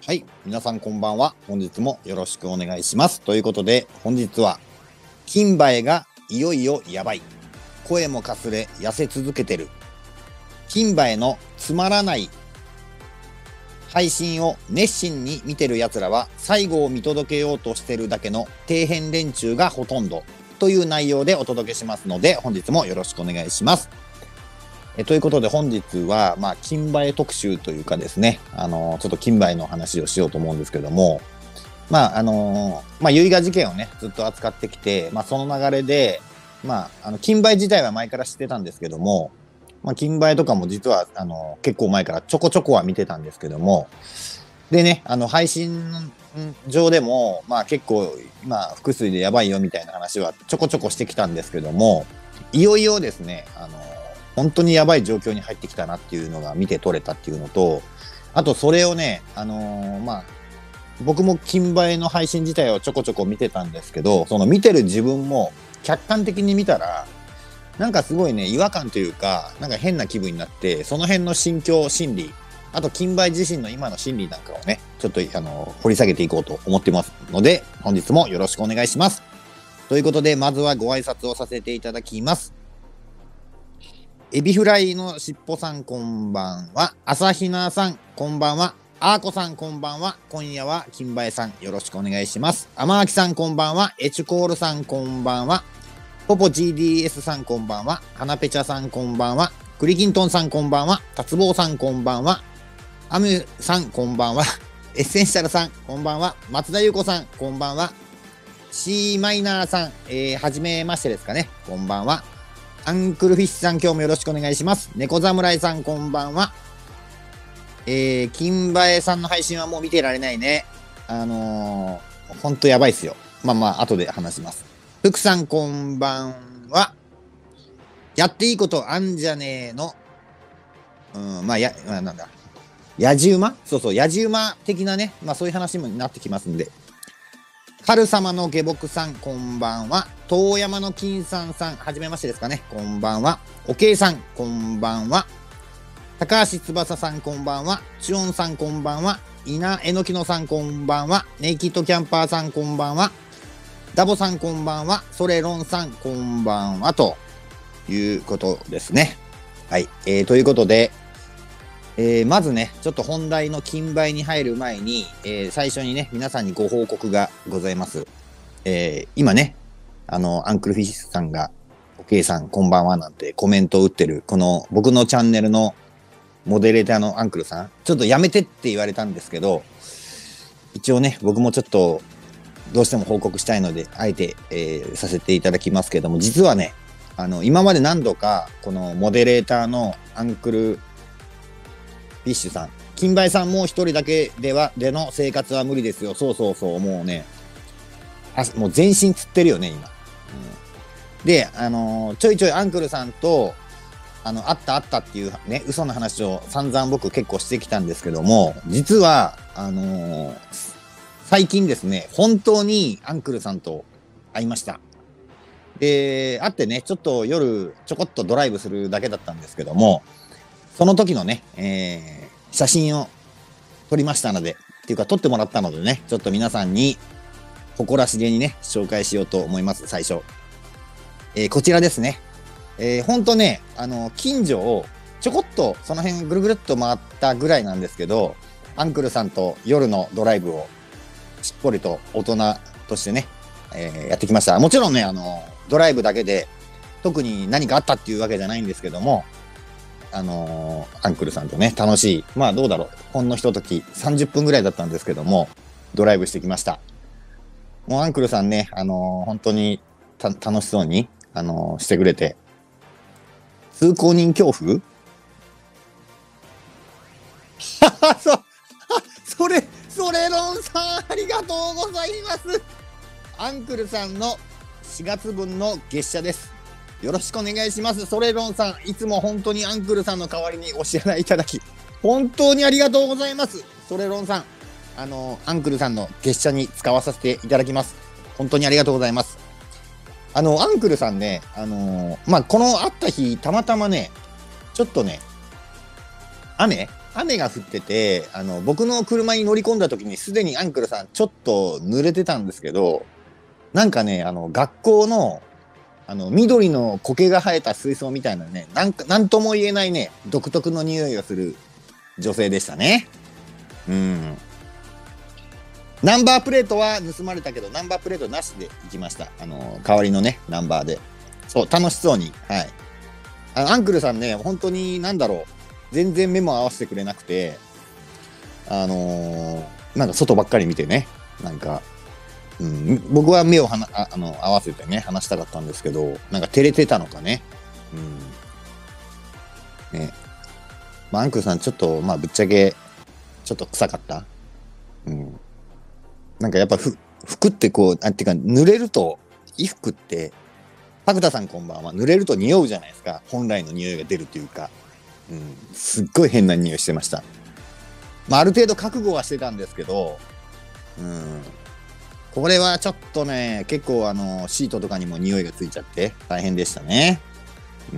はい、皆さんこんばんは。本日もよろしくお願いします。ということで、本日は、金映えがいよいよやばい。声もかすれ、痩せ続けてる。金映えのつまらない配信を熱心に見てる奴らは、最後を見届けようとしてるだけの底辺連中がほとんどという内容でお届けしますので、本日もよろしくお願いします。ということで本日は、金映え特集というかですね、ちょっと金映えの話をしようと思うんですけども、遺芽事件をね、ずっと扱ってきて、その流れで、金映え自体は前から知ってたんですけども、金映えとかも実は、結構前からちょこちょこは見てたんですけども、でね、配信上でも、結構、腹水でやばいよみたいな話はちょこちょこしてきたんですけども、いよいよですね、本当にやばい状況に入ってきたなっていうのが見て取れたっていうのと、あとそれをね、僕も金映えの配信自体をちょこちょこ見てたんですけど、その見てる自分も客観的に見たら、なんかすごいね、違和感というか、なんか変な気分になって、その辺の心境、心理、あと金映え自身の今の心理なんかをね、ちょっと掘り下げていこうと思ってますので、本日もよろしくお願いします。ということで、まずはご挨拶をさせていただきます。エビフライのしっぽさんこんばんは。朝比奈さんこんばんは。あーこさんこんばんは。今夜は金映えさんよろしくお願いします。あまあきさんこんばんは。エチュコールさんこんばんは。ポポ GDS さんこんばんは。はなぺちゃさんこんばんは。クリキントンさんこんばんは。たつぼうさんこんばんは。アムさんこんばんは。エッセンシャルさんこんばんは。松田優子さんこんばんは。C マイナーさん、はじめましてですかね。こんばんは。アンクルフィッシュさん今日もよろしくお願いします。猫侍さんこんばんは。金映えさんの配信はもう見てられないね。ほんとやばいっすよ。後で話します。福さんこんばんは。やっていいことあんじゃねえの。なんだ。やじ馬そうそう、やじ馬的なね、そういう話になってきますんで。春様の下僕さんこんばんは。遠山の金さんさんはじめましてですかね、こんばんは。おけいさんこんばんは。高橋翼さんこんばんは。ちおんさんこんばんは。稲えのきのさんこんばんは。ネイキッドキャンパーさんこんばんは。ダボさんこんばんは。ソレロンさんこんばんは。ということですね。はい、ということで、まずね、ちょっと本題の金映えに入る前に、最初にね、皆さんにご報告がございます。今ね、アンクルフィッシュさんが、おけいさんこんばんはなんてコメントを打ってる、この僕のチャンネルのモデレーターのアンクルさん、ちょっとやめてって言われたんですけど、一応ね、僕もちょっとどうしても報告したいので、あえて、させていただきますけども、実はね、今まで何度か、このモデレーターのアンクルフィッシュさん、金映えさんもう一人だけでの生活は無理ですよ。そうそうそう、もうね、もう全身つってるよね、今。で、ちょいちょいアンクルさんと、あったっていうね、嘘の話を散々僕結構してきたんですけども、実は、最近ですね、本当にアンクルさんと会いました。で、会ってね、ちょっと夜ちょこっとドライブするだけだったんですけども、その時のね、写真を撮りましたので、っていうか撮ってもらったのでね、ちょっと皆さんに誇らしげにね、紹介しようと思います、最初。こちらですね。ほんとね、近所をちょこっとその辺ぐるぐるっと回ったぐらいなんですけど、アンクルさんと夜のドライブをしっぽりと大人としてね、やってきました。もちろんね、ドライブだけで特に何かあったっていうわけじゃないんですけども、アンクルさんとね、楽しい、どうだろう、ほんのひととき30分ぐらいだったんですけども、ドライブしてきました。もうアンクルさんね、本当に楽しそうに、してくれて、通行人恐怖それロンさん、ありがとうございます。アンクルさんの4月分の月謝です。よろしくお願いします。ソレロンさん、いつも本当にアンクルさんの代わりにお支払いいただき、本当にありがとうございます。ソレロンさん、アンクルさんの月謝に使わさせていただきます。本当にありがとうございます。アンクルさんね、この会った日、たまたまね、ちょっとね、雨雨が降ってて、僕の車に乗り込んだ時にすでにアンクルさんちょっと濡れてたんですけど、なんかね、学校の、緑の苔が生えた水槽みたいなね、なんとも言えないね、独特の匂いがする女性でしたね。うん。ナンバープレートは盗まれたけど、ナンバープレートなしで行きました。代わりのね、ナンバーで。そう、楽しそうに。はい。アンクルさんね、本当に、なんだろう。全然目も合わせてくれなくて、なんか外ばっかり見てね。なんか、うん、僕は目を合わせてね、話したかったんですけど、なんか照れてたのかね。うん。ね。まあ、アンクルさん、ちょっと、まあ、ぶっちゃけ、ちょっと臭かった。うん。なんかやっぱ服ってこう、っていうか、濡れると、衣服って、角田さんこんばんは、濡れると匂うじゃないですか。本来の匂いが出るというか。うん。すっごい変な匂いしてました。まあ、ある程度覚悟はしてたんですけど、うん。これはちょっとね、結構シートとかにも匂いがついちゃって大変でしたね。うん。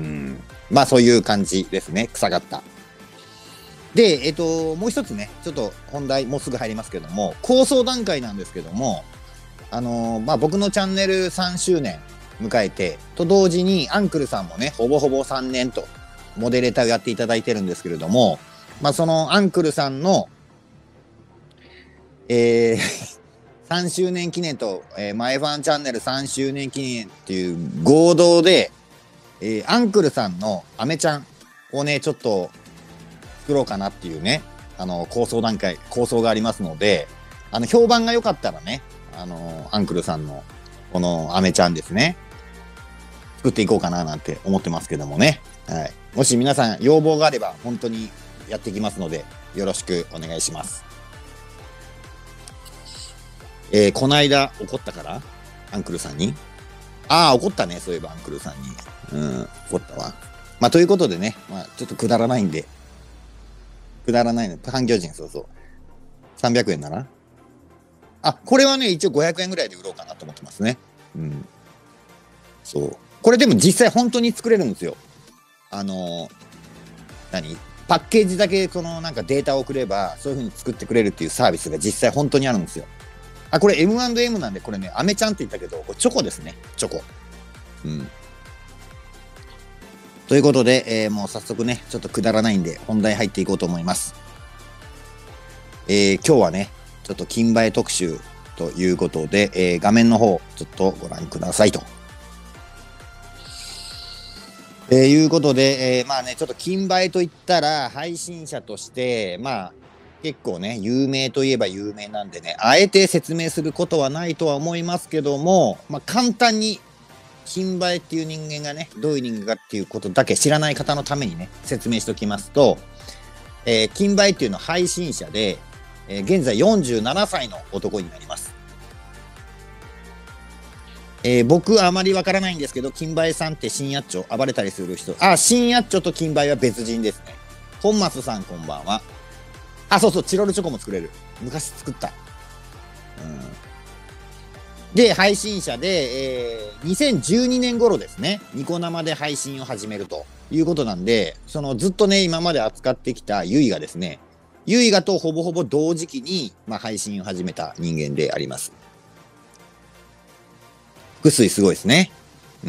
まあそういう感じですね。臭かった。で、もう一つね、ちょっと本題もうすぐ入りますけども、構想段階なんですけども、まあ僕のチャンネル3周年迎えて、と同時にアンクルさんもね、ほぼほぼ3年と、モデレーターをやっていただいてるんですけれども、まあそのアンクルさんの、3周年記念と、マイファンチャンネル3周年記念っていう合同で、アンクルさんのアメちゃんをね、ちょっと作ろうかなっていうね、構想がありますので、評判が良かったらね、アンクルさんのこのアメちゃんですね、作っていこうかななんて思ってますけどもね。はい。もし皆さん要望があれば本当にやっていきますので、よろしくお願いします。こないだ怒ったから、アンクルさんに。怒ったね、そういえばアンクルさんに。怒ったわ。まあ、ということでね、まあ、ちょっとくだらないんで、くだらないの、半魚人、そうそう。300円ならこれはね、一応500円ぐらいで売ろうかなと思ってますね。うん。そう。これでも実際本当に作れるんですよ。パッケージだけそのなんかデータを送れば、そういう風に作ってくれるっていうサービスが実際本当にあるんですよ。これ M&M なんで、これね、アメちゃんって言ったけど、これチョコですね。チョコ。うん。ということで、もう早速ね、ちょっとくだらないんで、本題入っていこうと思います。今日はね、ちょっと金映え特集ということで、画面の方、ちょっとご覧くださいと。いうことで、まあね、ちょっと金映えといったら、配信者として、まあ、結構ね、有名といえば有名なんでね、あえて説明することはないとは思いますけども、まあ、簡単に、金映えっていう人間がね、どういう人間かっていうことだけ知らない方のためにね、説明しておきますと、金映えっていうのは配信者で、現在47歳の男になります。僕はあまりわからないんですけど、金映えさんって新やっちょ暴れたりする人。新やっちょと金映えは別人ですね。本松さんこんばんは。そうそう、チロルチョコも作れる。昔作った。で、配信者で、2012年頃ですね、ニコ生で配信を始めるということなんで、ずっとね、今まで扱ってきたユイがですね、ユイがとほぼほぼ同時期に、まあ、配信を始めた人間であります。複水すごいですね。うん。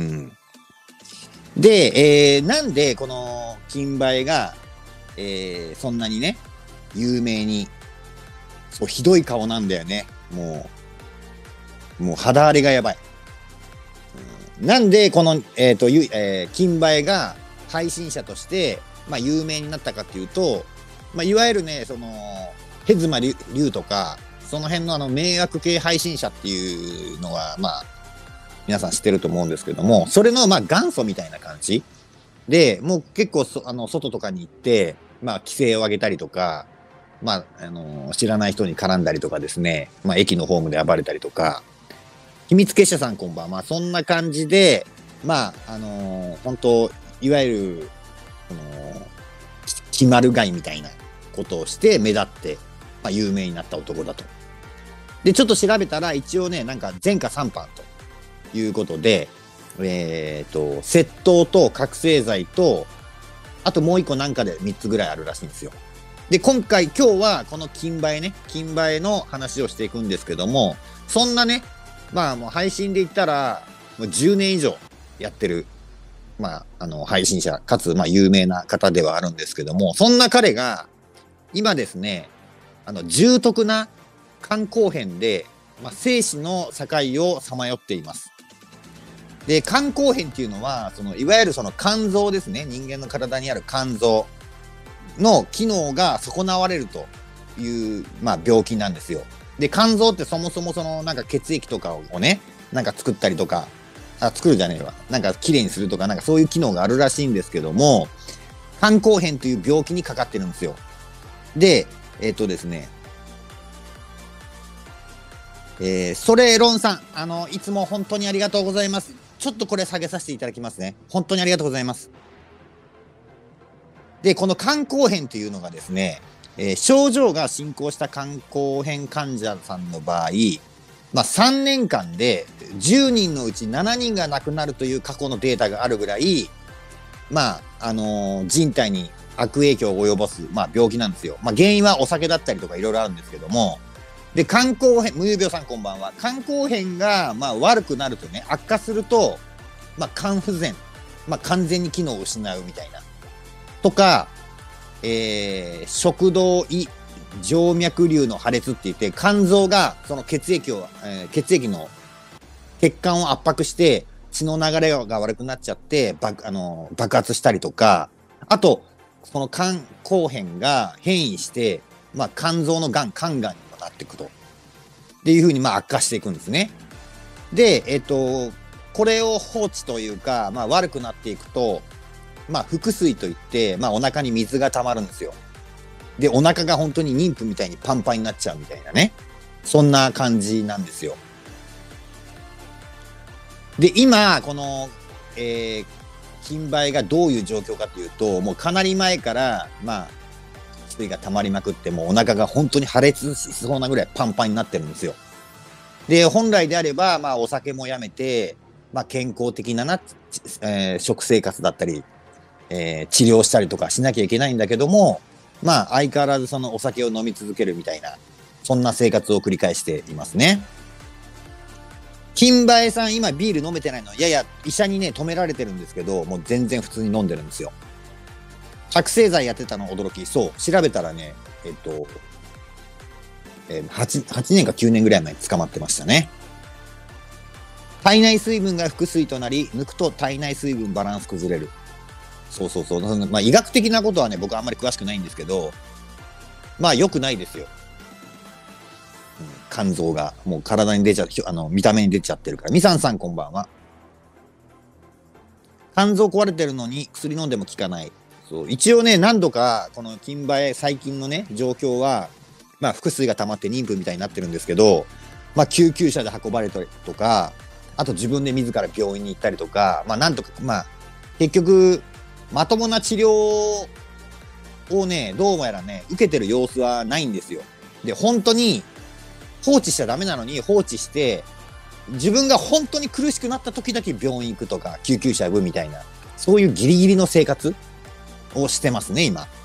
で、なんでこの金映えが、そんなにね、有名に、そう、ひどい顔なんだよね。もう肌荒れがやばい。なんでこの、金映えが配信者として、まあ、有名になったかっていうと、まあ、いわゆるね、ヘズマリュウとか、その辺の迷惑系配信者っていうのは、まあ、皆さん知ってると思うんですけども、それのまあ元祖みたいな感じで、もう結構外とかに行って、まあ規制を上げたりとか、まあ、知らない人に絡んだりとかですね、まあ駅のホームで暴れたりとか、秘密結社さんこんばんは。まあそんな感じで、まあ、本当いわゆる、決まるがいみたいなことをして目立って、まあ有名になった男だと。で、ちょっと調べたら一応ね、なんか前科3犯と。いうことで、窃盗と覚醒剤と、あともう一個なんかで3つぐらいあるらしいんですよ。 で、今日はこの金映えね、金映えの話をしていくんですけども、そんなね、まあもう配信で言ったら、もう10年以上やってる、まあ、配信者、かつ、まあ、有名な方ではあるんですけども、そんな彼が、今ですね、重篤な肝硬変で、まあ、生死の境をさまよっています。で、肝硬変っていうのは、いわゆるその肝臓ですね、人間の体にある肝臓の機能が損なわれるという、まあ、病気なんですよ。で、肝臓ってそもそもなんか血液とかをね、なんか作ったりとか、作るじゃねえわ。なんか綺麗にするとか、なんかそういう機能があるらしいんですけども、肝硬変という病気にかかってるんですよ。で、ですね、ソレロンさん、いつも本当にありがとうございます。ちょっとこれ下げさせていただきますね。本当にありがとうございます。で、この肝硬変というのがですね、症状が進行した肝硬変患者さんの場合、まあ、3年間で10人のうち7人が亡くなるという過去のデータがあるぐらい、まあ、人体に悪影響を及ぼす、まあ、病気なんですよ。まあ、原因はお酒だったりとかいろいろあるんですけども、で、肝硬変、無遊病さんこんばんは。肝硬変が、まあ、悪くなるとね、悪化すると、まあ、肝不全、まあ、完全に機能を失うみたいな。とか、食道胃静脈瘤の破裂って言って、肝臓がその血液の血管を圧迫して、血の流れが悪くなっちゃって爆発したりとか、あと、その肝硬変が変異して、まあ、肝臓のがん、肝がんにもなっていくと。っていうふうに、まあ、悪化していくんですね。で、これを放置というか、まあ、悪くなっていくと、まあ、腹水といって、まあ、お腹に水が溜まるんですよ。で、お腹が本当に妊婦みたいにパンパンになっちゃうみたいなね。そんな感じなんですよ。で、今、この、金梅がどういう状況かというと、もうかなり前から、まあ、水が溜まりまくって、もうお腹が本当に破裂しそうなぐらいパンパンになってるんですよ。で、本来であれば、まあ、お酒もやめて、まあ、健康的な食生活だったり、治療したりとかしなきゃいけないんだけども、まあ、相変わらずそのお酒を飲み続けるみたいな、そんな生活を繰り返していますね。金梅さん、今ビール飲めてないの？いやいや、医者にね、止められてるんですけど、もう全然普通に飲んでるんですよ。覚醒剤やってたの驚き。そう、調べたらね、8年か9年ぐらい前に捕まってましたね。体内水分が腹水となり、抜くと体内水分バランス崩れる。そうそうそう。まあ、医学的なことはね、僕はあんまり詳しくないんですけど、まあ、良くないですよ。肝臓が、もう体に出ちゃう、見た目に出ちゃってるから。みさんさんこんばんは。肝臓壊れてるのに薬飲んでも効かない。そう。一応ね、何度か、この金梅、最近のね、状況は、まあ、腹水が溜まって妊婦みたいになってるんですけど、まあ、救急車で運ばれたりとか、あと自分で自ら病院に行ったりとか、まあ、なんとか、まあ、結局、まともな治療をね、どうもやらね、受けてる様子はないんですよ。で、本当に放置しちゃダメなのに放置して、自分が本当に苦しくなった時だけ病院行くとか、救急車呼ぶみたいな、そういうギリギリの生活をしてますね、今。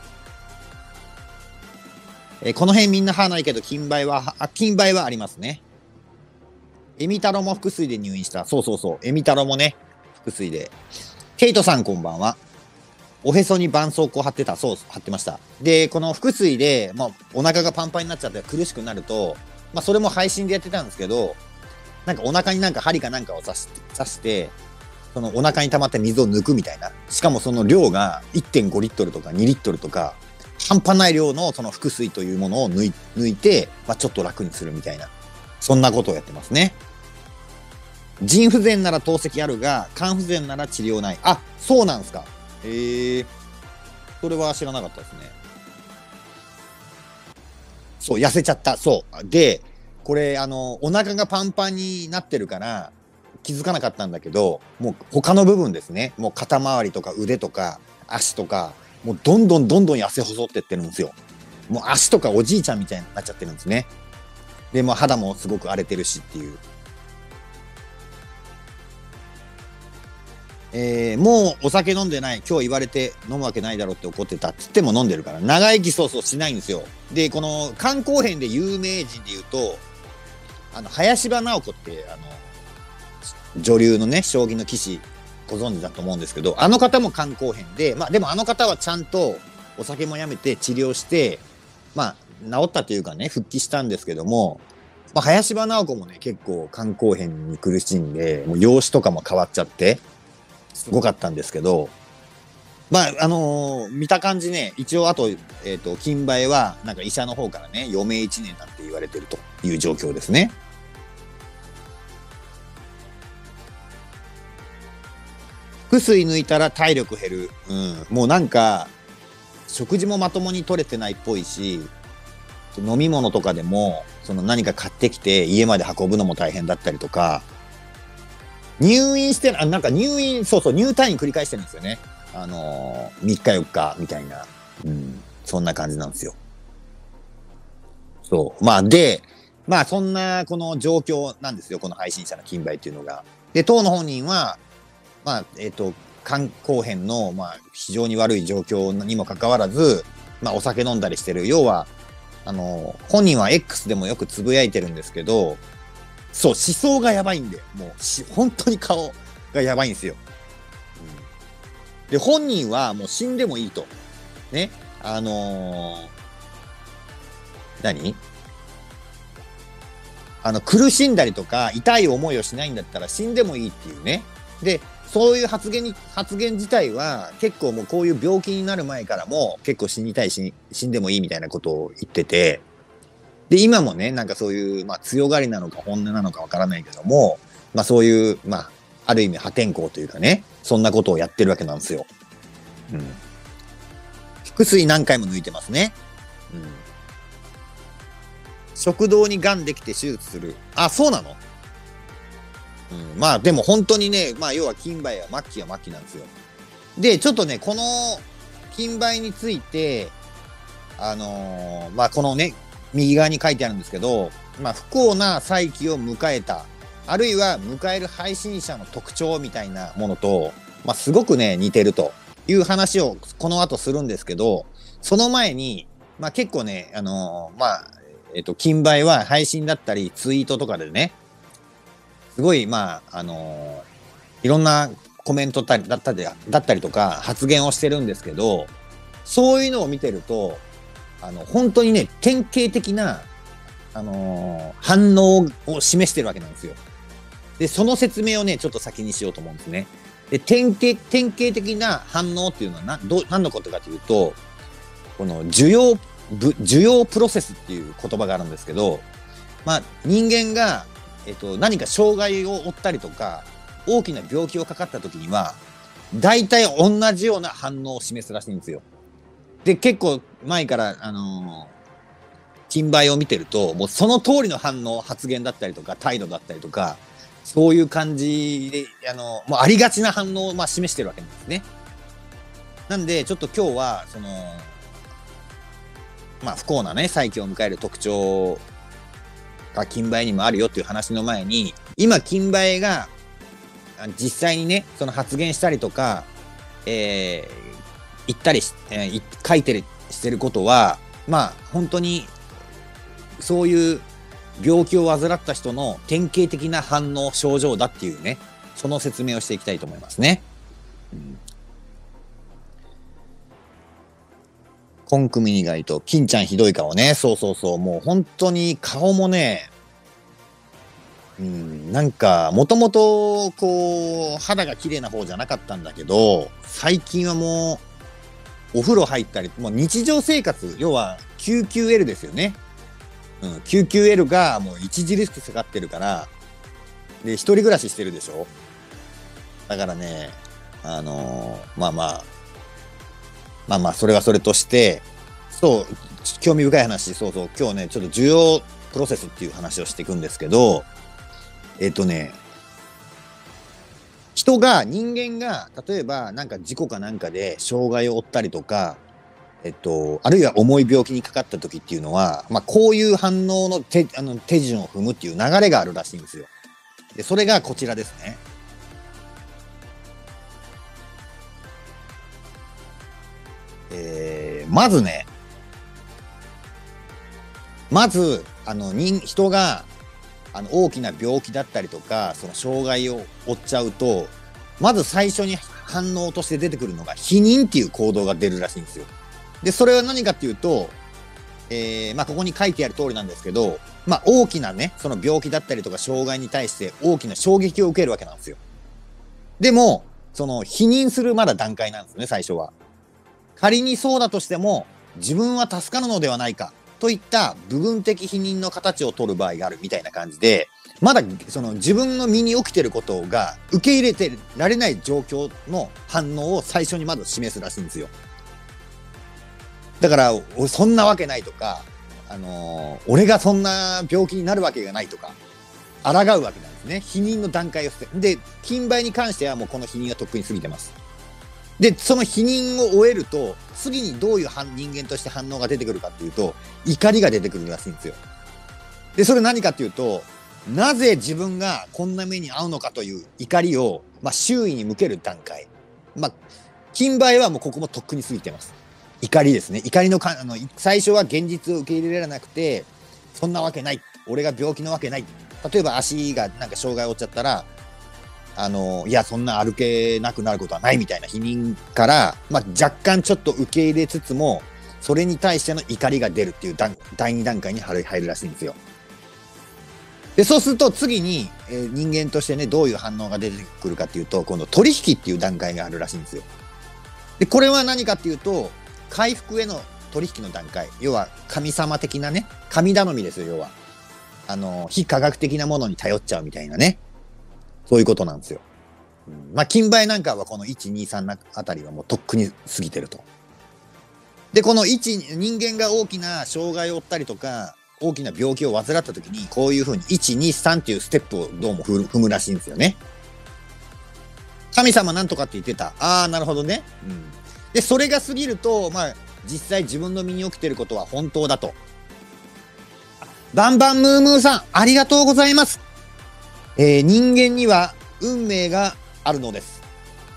この辺みんな歯ないけど、金梅はありますね。エミ太郎も腹水で入院した。そうそうそう。エミ太郎もね、腹水で。ケイトさんこんばんは。おへそに絆創膏貼ってた。そう、貼ってました。で、この腹水で、まあ、お腹がパンパンになっちゃって苦しくなると、まあ、それも配信でやってたんですけど、なんかお腹になんか針かなんかを刺して、そのお腹に溜まった水を抜くみたいな。しかもその量が 1.5 リットルとか2リットルとか、半端ない量のその腹水というものを抜いて、まあ、ちょっと楽にするみたいな。そんなことをやってますね。腎不全なら透析あるが、肝不全なら治療ない。あ、そうなんですか。それは知らなかったですね。そう、痩せちゃった。そう。で、これ、お腹がパンパンになってるから、気づかなかったんだけど、もう他の部分ですね。もう肩周りとか腕とか足とか、もうどんどん痩せ細ってってるんですよ。もう足とかおじいちゃんみたいになっちゃってるんですね。で、もう肌もすごく荒れてるしっていう。 もうお酒飲んでない、今日言われて飲むわけないだろうって怒ってたっつっても飲んでるから、長生きそうそうしないんですよ。で、この肝硬変で有名人で言うと、林場直子って、女流のね、将棋の棋士、ご存知だと思うんですけど、あの方も肝硬変で、まあでもあの方はちゃんとお酒もやめて治療して、まあ治ったというかね、復帰したんですけども、まあ、林場直子もね、結構肝硬変に苦しんで、もう容姿とかも変わっちゃって、すごかったんですけど、まあ、見た感じね、一応あと、金梅は、なんか医者の方からね、余命1年なんて言われてるという状況ですね。腹水抜いたら体力減る。うん。もうなんか、食事もまともに取れてないっぽいし、飲み物とかでも、その何か買ってきて家まで運ぶのも大変だったりとか、入院して、なんか入院、そうそう、入退院繰り返してるんですよね。3日4日みたいな。うん。そんな感じなんですよ。そう。まあ、で、まあ、そんな、この状況なんですよ。この配信者の金梅っていうのが。で、当の本人は、まあ、肝硬変の、まあ、非常に悪い状況にもかかわらず、まあ、お酒飲んだりしてる。要は、本人は X でもよくつぶやいてるんですけど、そう、思想がやばいんで、もう本当に顔がやばいんですよ。うん、で、本人はもう死んでもいいと。ね。何苦しんだりとか、痛い思いをしないんだったら死んでもいいっていうね。で、そういう発言自体は、結構もうこういう病気になる前からも、結構死にたいし、死んでもいいみたいなことを言ってて、で、今もね、なんかそういう、まあ強がりなのか本音なのかわからないけども、まあそういう、まあ、ある意味破天荒というかね、そんなことをやってるわけなんですよ。うん。腹水何回も抜いてますね。うん。食道に癌できて手術する。あ、そうなの？うん。まあでも本当にね、まあ要は金梅は末期は末期なんですよ。で、ちょっとね、この金梅について、まあこのね、右側に書いてあるんですけど、まあ不幸な再起を迎えた、あるいは迎える配信者の特徴みたいなものと、まあすごくね、似てるという話をこの後するんですけど、その前に、まあ結構ね、まあ、金梅は配信だったりツイートとかでね、すごい、まあ、いろんなコメントだったりとか発言をしてるんですけど、そういうのを見てると、本当にね、典型的な、反応を示してるわけなんですよ。で、その説明をね、ちょっと先にしようと思うんですね。で、典型的な反応っていうのは何のことかというと、この受容プロセスっていう言葉があるんですけど、まあ、人間が、何か障害を負ったりとか、大きな病気をかかった時には、大体同じような反応を示すらしいんですよ。で、結構前から、金梅を見てると、もうその通りの反応、発言だったりとか、態度だったりとか、そういう感じで、もうありがちな反応をまあ示してるわけなんですね。なんで、ちょっと今日は、まあ不幸なね、再起を迎える特徴が金梅にもあるよっていう話の前に、今金梅が実際にね、その発言したりとか、言ったり書いてるしてることは、まあ本当にそういう病気を患った人の典型的な反応症状だっていうね、その説明をしていきたいと思いますね。今組に意外と金ちゃんひどい顔ね。そうそうそう、もう本当に顔もね、なんかもともとこう肌が綺麗な方じゃなかったんだけど、最近はもうお風呂入ったり、もう日常生活、要は QQL ですよね。QQL がもう著しく下がってるから、で、一人暮らししてるでしょ。だからね、まあまあ、まあまあ、それはそれとして、そう、興味深い話、そうそう、今日ね、ちょっと需要プロセスっていう話をしていくんですけど、人間が、例えばなんか事故かなんかで障害を負ったりとか、あるいは重い病気にかかった時っていうのは、まあ、こういう反応の手順を踏むっていう流れがあるらしいんですよ。で、それがこちらですね。 まずね、人が、大きな病気だったりとか、その障害を負っちゃうと、まず最初に反応として出てくるのが、否認っていう行動が出るらしいんですよ。で、それは何かっていうと、ここに書いてある通りなんですけど、大きなね、その病気だったりとか障害に対して大きな衝撃を受けるわけなんですよ。でも、その否認するまだ段階なんですね、最初は。仮にそうだとしても、自分は助かるのではないかといった部分的否認の形を取る場合があるみたいな感じで、まだその自分の身に起きてることが受け入れてられない状況の反応を最初にまず示すらしいんですよ。だからそんなわけないとか、俺がそんな病気になるわけがないとか抗うわけなんですね。否認の段階を捨てで、金梅に関してはもうこの否認がとっくに過ぎてます。でその否認を終えると、次にどういう人間として反応が出てくるかっていうと、怒りが出てくるらしいんですよ。でそれ何かっていうと、なぜ自分がこんな目に遭うのかという怒りを、周囲に向ける段階。金梅はもうここもとっくに過ぎてます。怒りですね。怒りの最初は現実を受け入れられなくて、そんなわけない。俺が病気のわけない。例えば足がなんか障害を負っちゃったら、いや、そんな歩けなくなることはないみたいな否認から、若干ちょっと受け入れつつも、それに対しての怒りが出るっていう第2段階に入るらしいんですよ。で、そうすると次に、人間としてね、どういう反応が出てくるかっていうと、今度取引っていう段階があるらしいんですよ。で、これは何かっていうと、回復への取引の段階。要は神様的なね、神頼みですよ、要は。非科学的なものに頼っちゃうみたいなね。そういうことなんですよ。金梅なんかはこの1、2、3あたりはもうとっくに過ぎてると。で、この人間が大きな障害を負ったりとか、大きな病気を患った時に、こういうふうに1、2、3っていうステップをどうも踏むらしいんですよね。神様なんとかって言ってた。ああ、なるほどね。で、それが過ぎると、実際自分の身に起きていることは本当だと。バンバンムームーさん、ありがとうございます。人間には運命があるのです。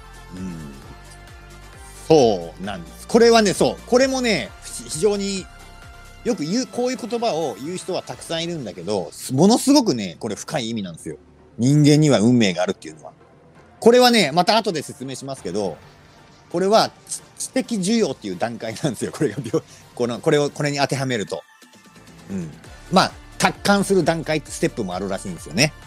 そうなんです。これはね、これもね、非常によくこういう言葉を言う人はたくさんいるんだけど、ものすごくね、これ深い意味なんですよ。人間には運命があるっていうのは。これはね、また後で説明しますけど、これは知的受容っていう段階なんですよ。これに当てはめると。達観する段階、ステップもあるらしいんですよね。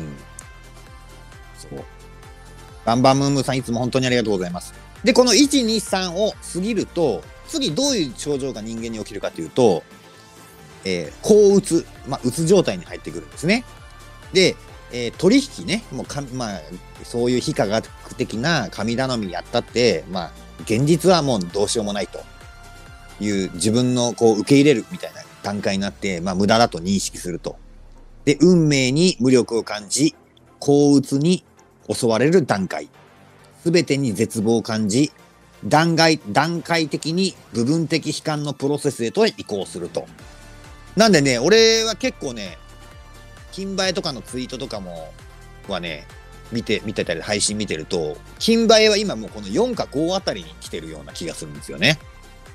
そう。バンバンムームーさん、いつも本当にありがとうございます。で、この1、2、3を過ぎると、次どういう症状が人間に起きるかというと、抗うつ、うつ状態に入ってくるんですね。で、取引ね、もうそういう非科学的な神頼みやったって、現実はもうどうしようもないという自分の受け入れるみたいな段階になって、無駄だと認識すると。で、運命に無力を感じ、抗うつに襲われる段階。すべてに絶望を感じ、段階的に部分的悲観のプロセスへと移行すると。なんでね、俺は結構ね、金梅とかのツイートとかはね、見てたり配信見てると、金梅は今もうこの4か5あたりに来てるような気がするんですよね。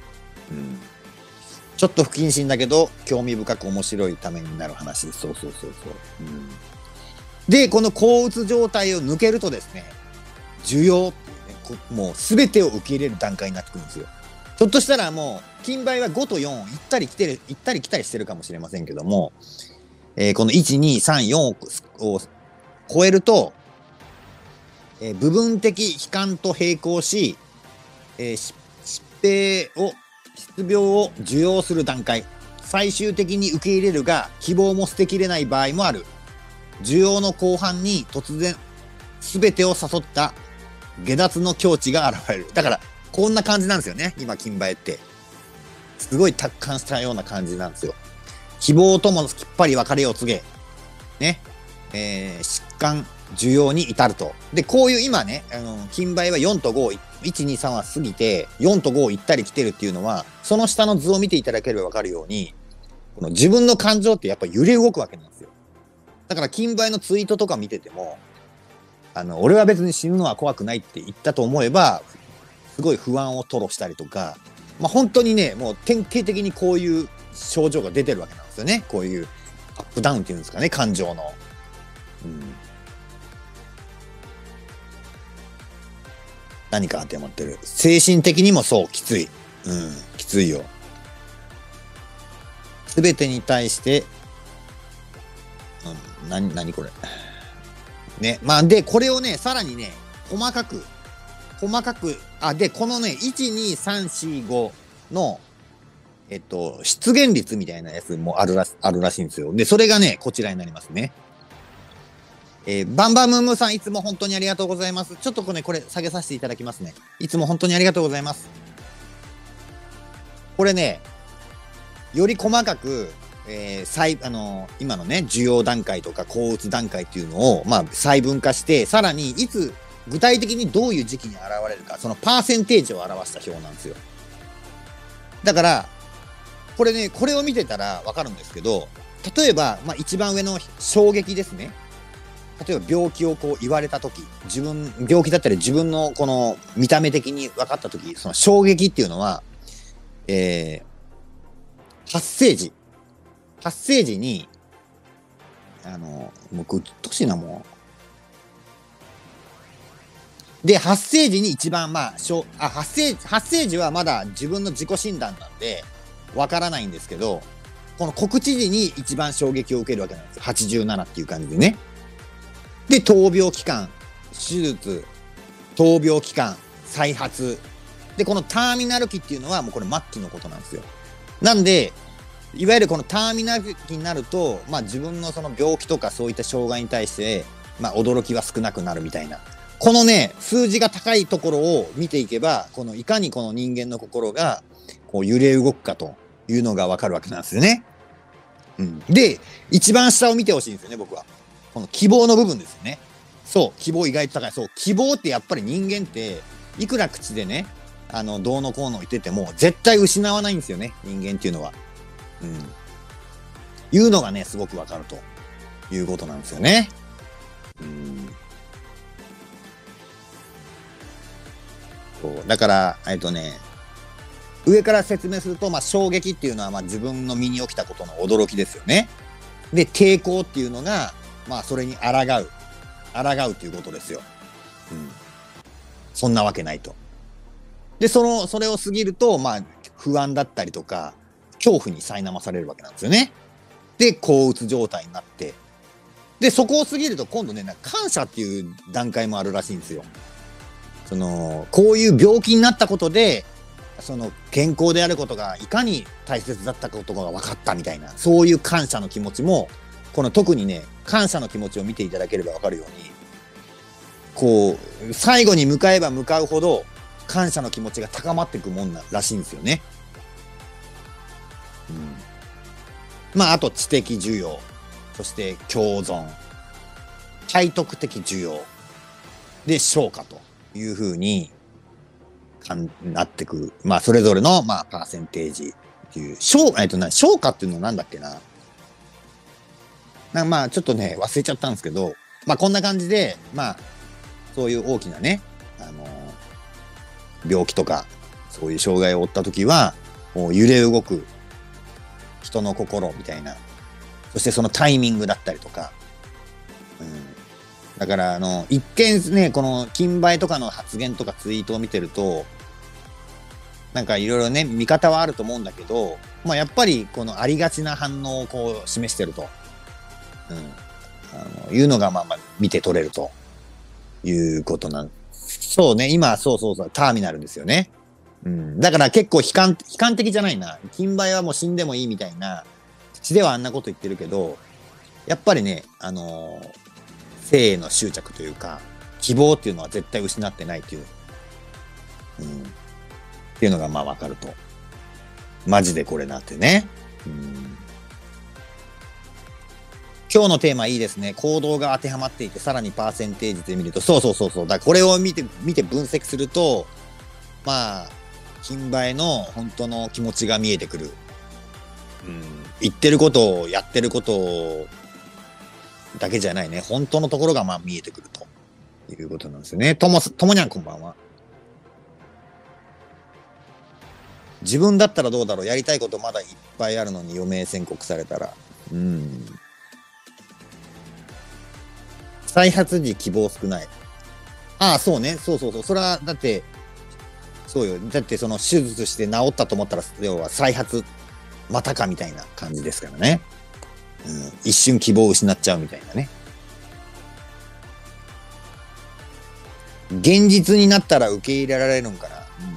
ちょっと不謹慎だけど興味深く面白いためになる話。そう。で、この抗うつ状態を抜けるとですね、受容っていうね、もう全てを受け入れる段階になってくるんですよ。ひょっとしたらもう金梅は5と4を行ったり来たりしてるかもしれませんけども、この1、2、3、4を超えると、部分的悲観と並行し、疾病を受容する段階。最終的に受け入れるが、希望も捨てきれない場合もある。受容の後半に突然、全てを誘った下脱の境地が現れる。だから、こんな感じなんですよね。今、金梅って。すごい達観したような感じなんですよ。希望ともきっぱり別れを告げ、ね、疾患、受容に至ると。で、こういう今ね、金梅は4と5、1、2、3は過ぎて、4と5を行ったり来てるっていうのは、その下の図を見ていただければ分かるように、この自分の感情ってやっぱ揺れ動くわけなんですよ。だから金梅のツイートとか見てても、俺は別に死ぬのは怖くないって言ったと思えば、すごい不安を吐露したりとか、 まあ本当にね、もう典型的にこういう症状が出てるわけなんですよね。こういうアップダウンっていうんですかね、感情の。うん、何か当てはまってる。精神的にもそう、きつい。うん、きついよ。すべてに対して、何これ。ね、まあ、で、これをね、さらにね、細かく、で、このね、1、2、3、4、5の、出現率みたいなやつもあるらしいんですよ。で、それがね、こちらになりますね。バンバンムームーさん、いつも本当にありがとうございます。ちょっとこれ下げさせていただきますね。いつも本当にありがとうございます。これね、より細かく、今のね、需要段階とか抗うつ段階っていうのを、まあ、細分化して、さらにいつ、具体的にどういう時期に現れるか、そのパーセンテージを表した表なんですよ。だから、これね、これを見てたらわかるんですけど、例えば、まあ、一番上の衝撃ですね。例えば病気をこう言われた時、病気だったり自分のこの見た目的に分かった時、その衝撃っていうのは、発生時に、僕、うっとしいな、もう。で、発生時に一番、まあ、発生時はまだ自分の自己診断なんで、わからないんですけど、この告知時に一番衝撃を受けるわけなんですよ。87っていう感じでね。で、闘病期間、手術、闘病期間、再発。で、このターミナル期っていうのはもうこれ末期のことなんですよ。なんで、いわゆるこのターミナル期になると、まあ自分のその病気とかそういった障害に対して、まあ驚きは少なくなるみたいな。このね、数字が高いところを見ていけば、いかにこの人間の心がこう揺れ動くかというのがわかるわけなんですよね。うん。で、一番下を見てほしいんですよね、僕は。この希望の部分ですよね。そう、希望意外と高い。そう、希望ってやっぱり人間って、いくら口でね、どうのこうの言ってても、絶対失わないんですよね、人間っていうのは。うん。いうのがね、すごくわかるということなんですよね。うん。そうだから、上から説明すると、まあ、衝撃っていうのは、まあ、自分の身に起きたことの驚きですよね。で、抵抗っていうのが、まあ、それに抗うということですよ。うん。そんなわけないと。で、それを過ぎると、まあ、不安だったりとか、恐怖に苛まされるわけなんですよね。で、抗うつ状態になって。で、そこを過ぎると、今度ね、感謝っていう段階もあるらしいんですよ。こういう病気になったことで、健康であることがいかに大切だったことが分かったみたいな、そういう感謝の気持ちも、特にね、感謝の気持ちを見ていただければ分かるように、こう、最後に向かえば向かうほど、感謝の気持ちが高まっていくもんらしいんですよね。うん。まあ、あと知的需要、そして共存、体得的需要、で、昇華というふうになってくる。まあ、それぞれの、まあ、パーセンテージっていう、昇華っていうのはなんだっけな。まあ、ちょっとね、忘れちゃったんですけど、まあ、こんな感じで、まあ、そういう大きなね、病気とか、そういう障害を負った時は、もう揺れ動く人の心みたいな、そしてそのタイミングだったりとか、うん、だから一見ね、この金梅とかの発言とかツイートを見てると、なんかいろいろね、見方はあると思うんだけど、まあやっぱりこのありがちな反応をこう示してると、いうのがまあ見て取れるということなん。そうね、今、そう、ターミナルですよね。うん。だから結構悲観的じゃないな。金梅はもう死んでもいいみたいな、口ではあんなこと言ってるけど、やっぱりね、生への執着というか、希望っていうのは絶対失ってないっていう、っていうのがまあわかると。マジでこれなってね。今日のテーマいいですね。行動が当てはまっていて、さらにパーセンテージで見ると、そう。だからこれを見て分析すると、まあ、金梅の本当の気持ちが見えてくる。言ってることをやってることだけじゃないね。本当のところがまあ見えてくるということなんですよね。ともにゃんこんばんは。 自分だったらどうだろう、やりたいことまだいっぱいあるのに余命宣告されたら。うん。再発時希望少ない。ああ、そうね。そうそうそう。それは、だって、そうよ。だってその手術して治ったと思ったら、要は再発、またかみたいな感じですからね。うん。一瞬希望を失っちゃうみたいなね。現実になったら受け入れられるんかな。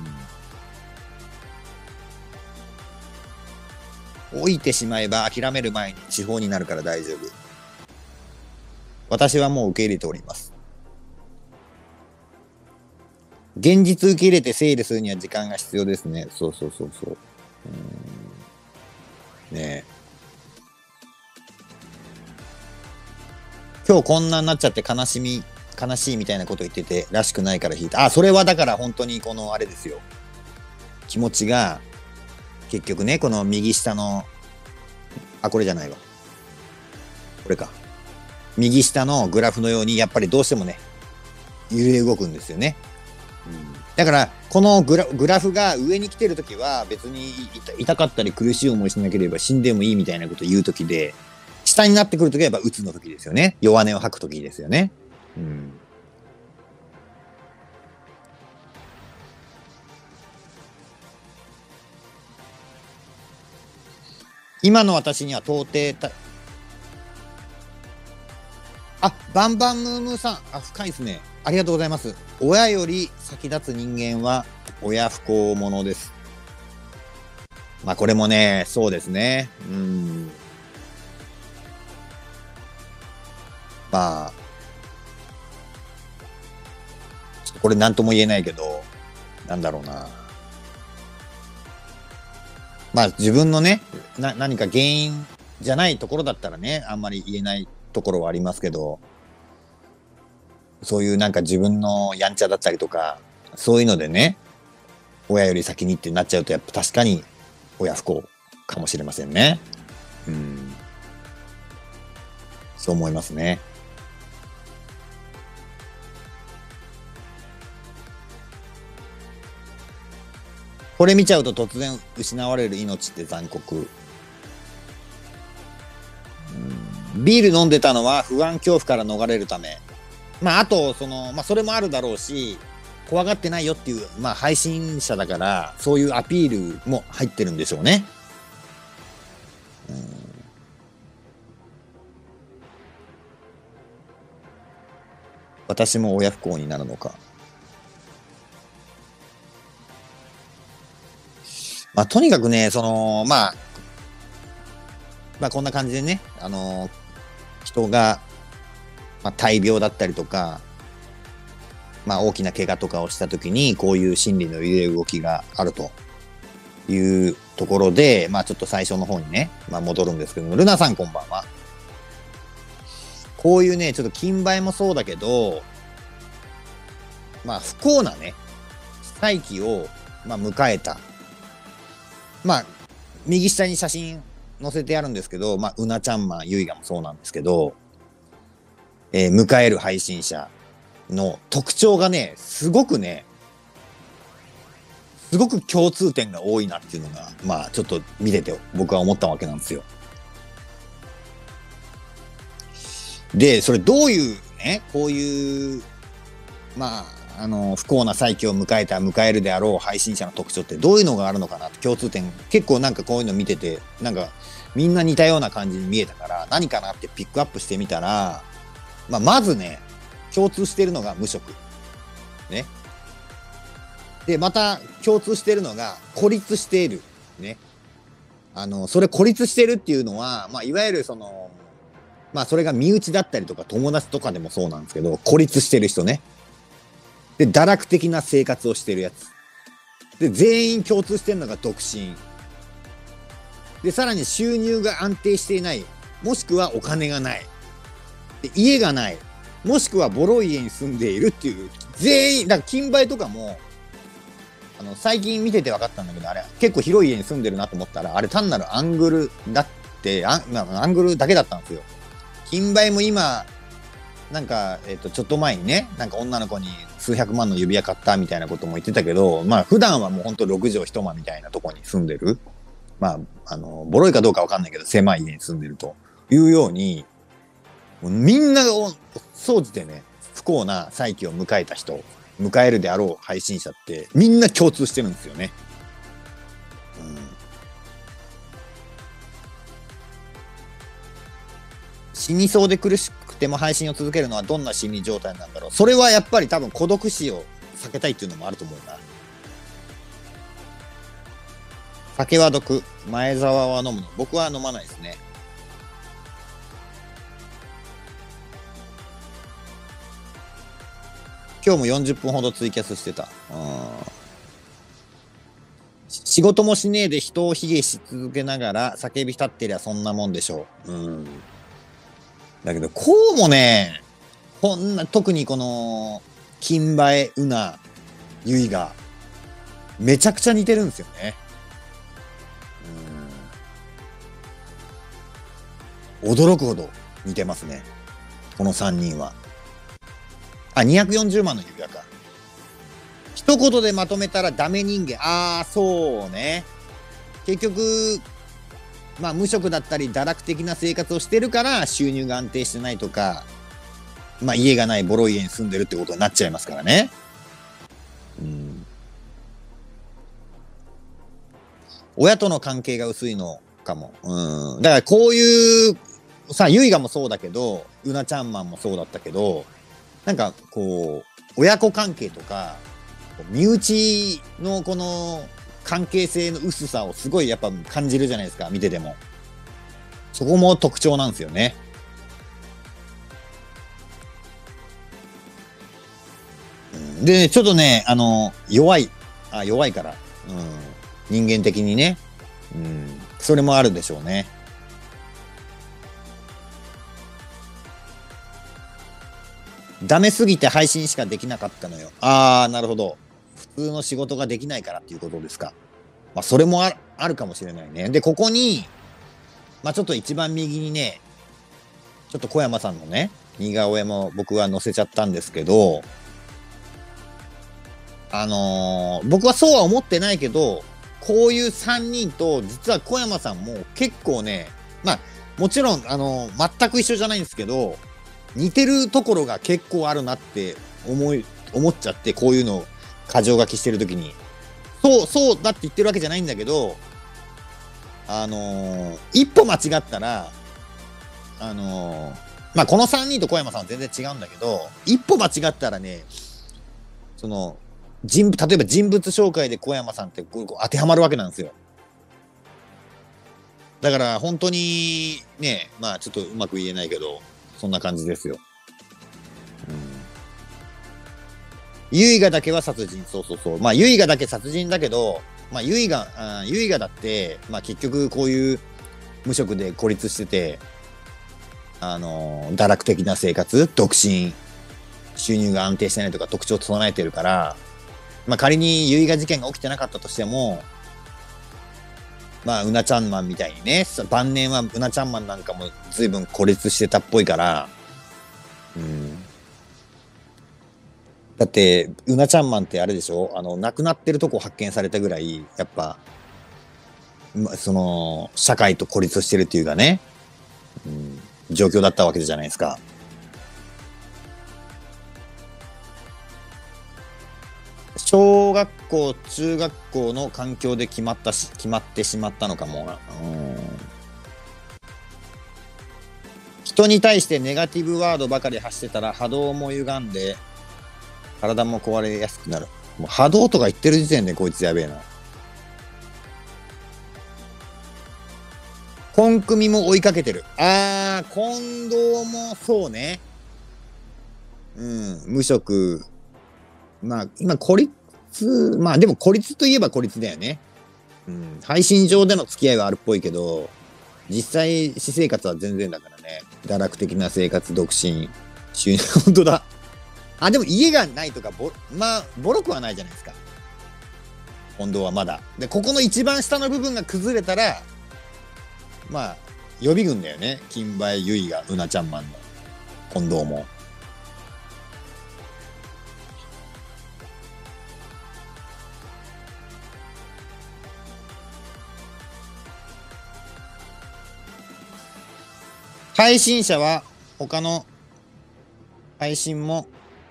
うん。老いてしまえば諦める前に地方になるから大丈夫。私はもう受け入れております。現実受け入れて整理するには時間が必要ですね。そうそうそうそう。ねえ。今日こんなになっちゃって悲しいみたいなこと言ってて、らしくないから引いた。あ、それはだから本当にこのあれですよ。気持ちが、結局ね、この右下の、あ、これじゃないわ。これか。右下のグラフのように、やっぱりどうしてもね、揺れ動くんですよね。だから、このグラフが上に来てるときは、別に痛かったり苦しい思いしなければ死んでもいいみたいなことを言うときで、下になってくるときはやっぱ鬱のときですよね。弱音を吐くときですよね。うん。今の私には到底バンバンムームーさん。深いですね。ありがとうございます。親より先立つ人間は親不孝者です。まあこれもね、そうですね。まあ、ちょっとこれ何とも言えないけど、なんだろうな。まあ自分のね、何か原因じゃないところだったらね、あんまり言えないところはありますけど、そういうなんか自分のやんちゃだったりとか、そういうのでね、親より先にってなっちゃうと、やっぱ確かに親不孝かもしれませんね。うん。そう思いますね。これ見ちゃうと突然失われる命って残酷。ビール飲んでたのは不安恐怖から逃れるため。まあ、あと、それもあるだろうし、怖がってないよっていう、まあ、配信者だから、そういうアピールも入ってるんでしょうね。私も親不孝になるのか。まあ、とにかくね、まあ、こんな感じでね、人が、まあ、大病だったりとか、まあ、大きな怪我とかをしたときに、こういう心理の揺れ動きがあるというところで、まあ、ちょっと最初の方にね、まあ、戻るんですけども、ルナさんこんばんは。こういうね、ちょっと金梅もそうだけど、まあ、不幸なね、再起を、まあ、迎えた。まあ、右下に写真載せてあるんですけど、まあ、うなちゃんマン、ゆいがもそうなんですけど、迎える配信者の特徴がね、すごく共通点が多いなっていうのが、まあ、ちょっと見てて僕は思ったわけなんですよ。で、それどういうね、こういう、まあ、不幸な再起を迎えるであろう配信者の特徴ってどういうのがあるのかなって共通点、結構なんかこういうの見てて、なんかみんな似たような感じに見えたから、何かなってピックアップしてみたら、まあ、まずね、共通しているのが無職。ね。で、また共通しているのが孤立している。ね。それ孤立してるっていうのは、まあ、いわゆるまあ、それが身内だったりとか友達とかでもそうなんですけど、孤立してる人ね。で、堕落的な生活をしてるやつ。で、全員共通してるのが独身。で、さらに収入が安定していない。もしくはお金がない。で、家がない。もしくはボロい家に住んでいるっていう、全員、だから金梅とかも、最近見てて分かったんだけど、あれ、結構広い家に住んでるなと思ったら、あれ単なるアングルだって、アングルだけだったんですよ。金梅も今、なんか、ちょっと前にね、なんか女の子に数百万の指輪買ったみたいなことも言ってたけど、まあ普段はもうほんと6畳一間みたいなとこに住んでる。まあ、ボロいかどうかわかんないけど、狭い家に住んでるというように、みんなを総じてね、不幸な再起を迎えた人、迎えるであろう配信者って、みんな共通してるんですよね。死にそうで苦しくても配信を続けるのはどんな心理状態なんだろう。それはやっぱり多分孤独死を避けたいっていうのもあると思うな。酒は毒、前澤は飲むの。僕は飲まないですね。今日も40分ほどツイキャスしてた。仕事もしねえで人を卑下し続けながら叫び立ってりゃそんなもんでしょう。だけど、こうもね、こんな、特にこの、金馬え、うな、ゆいが、めちゃくちゃ似てるんですよね。驚くほど似てますね。この3人は。あ、240万の指輪か。一言でまとめたらダメ人間。そうね。結局、まあ無職だったり堕落的な生活をしてるから収入が安定してないとか、まあ家がないボロい家に住んでるってことになっちゃいますからね。親との関係が薄いのかも。だからこういうさ、ゆいがもそうだけど、うなちゃんマンもそうだったけど、なんかこう親子関係とか身内のこの関係性の薄さをすごいやっぱ感じるじゃないですか、見てても。そこも特徴なんですよね。で、ちょっとね、弱いから、人間的にね、それもあるでしょうね。ダメすぎて配信しかできなかったのよ。なるほど。普通の仕事ができないからっていうことですか。まあ、それもあるかもしれないね。で、ここに、まあ、ちょっと一番右にね、ちょっと小山さんのね、似顔絵も僕は載せちゃったんですけど、僕はそうは思ってないけど、こういう3人と、実は小山さんも結構ね、まあ、もちろん、全く一緒じゃないんですけど、似てるところが結構あるなって思っちゃって、こういうのを箇条書きしてるときに。そうだって言ってるわけじゃないんだけど、一歩間違ったら、まあ、この3人と小山さんは全然違うんだけど、一歩間違ったらね、その、例えば人物紹介で小山さんってこう当てはまるわけなんですよ。だから本当にね、まあちょっとうまく言えないけど、そんな感じですよ。ユイガだけは殺人。そう。まあユイガだけ殺人だけど、まあユイガだって、まあ結局こういう無職で孤立してて、堕落的な生活、独身、収入が安定してないとか特徴を備えてるから、まあ仮にユイガ事件が起きてなかったとしても、まあうなちゃんマンみたいにね、晩年はうなちゃんマンなんかも随分孤立してたっぽいから、だって、うなちゃんマンってあれでしょ、亡くなってるとこ発見されたぐらい、やっぱ、その、社会と孤立してるっていうかね、状況だったわけじゃないですか。小学校、中学校の環境で決まってしまったのかも。人に対してネガティブワードばかり発してたら波動も歪んで、体も壊れやすくなる。もう波動とか言ってる時点でこいつやべえな。コ組も追いかけてる。近藤もそうね。無職。まあ、今孤立、まあでも孤立といえば孤立だよね。配信上での付き合いはあるっぽいけど、実際私生活は全然だからね。堕落的な生活、独身、収入、本当だ。でも家がないとか、まあ、ボロくはないじゃないですか。近藤はまだ。で、ここの一番下の部分が崩れたら、まあ、予備軍だよね。金梅ゆいが、うなちゃんマンの近藤も。 配信者は他の配信も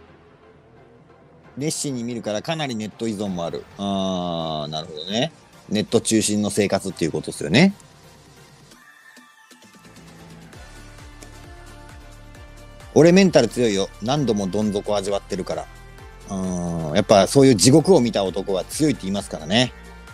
熱心に見るからかなりネット依存もある。あー、なるほどね。ネット中心の生活っていうことですよね。俺メンタル強いよ。何度もどん底味わってるから。やっぱそういう地獄を見た男は強いって言いますからね。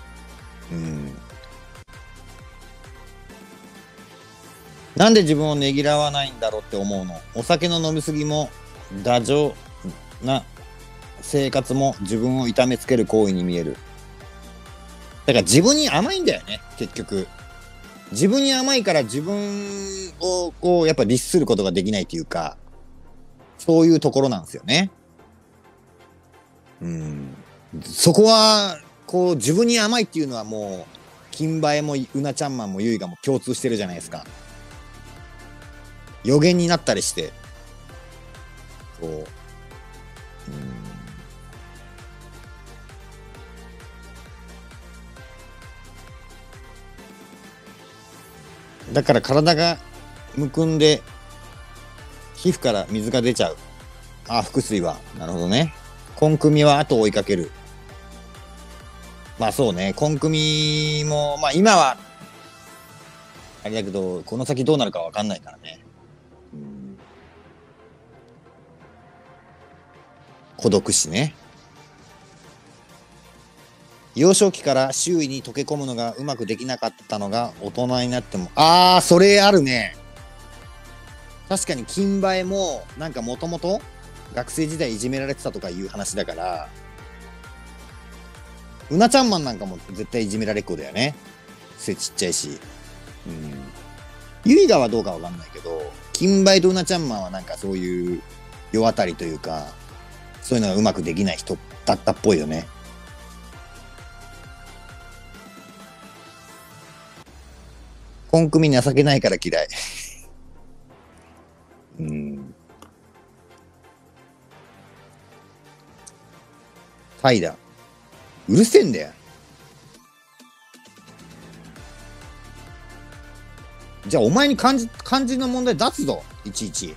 なんで自分をねぎらわないんだろうって思うの。お酒の飲みすぎもダジョな生活も自分を痛めつける行為に見える。だから自分に甘いんだよね、結局。自分に甘いから自分をこうやっぱ律することができないというか、そういうところなんですよね。そこはこう自分に甘いっていうのはもう金馬えもうなちゃんマンもゆいがも共通してるじゃないですか。予言になったりしてこう、だから体がむくんで皮膚から水が出ちゃう。あ、腹水はなるほどね。根組は後を追いかける。まあそうね、根組もまあ今はあれだけどこの先どうなるかわかんないからね。孤独死ね。幼少期から周囲に溶け込むのがうまくできなかったのが大人になっても、それあるね。確かに金馬えもなんかもともと学生時代いじめられてたとかいう話だから、うなちゃんマンなんかも絶対いじめられっ子だよね。背ちっちゃいし。ゆいがはどうかわかんないけど、金馬えとうなちゃんマンはなんかそういう世渡りというか、そういうのがうまくできない人だったっぽいよね。根組情けないから嫌い。タイだ。うるせえんだよ。じゃあお前に漢字の問題出すぞ。いちいち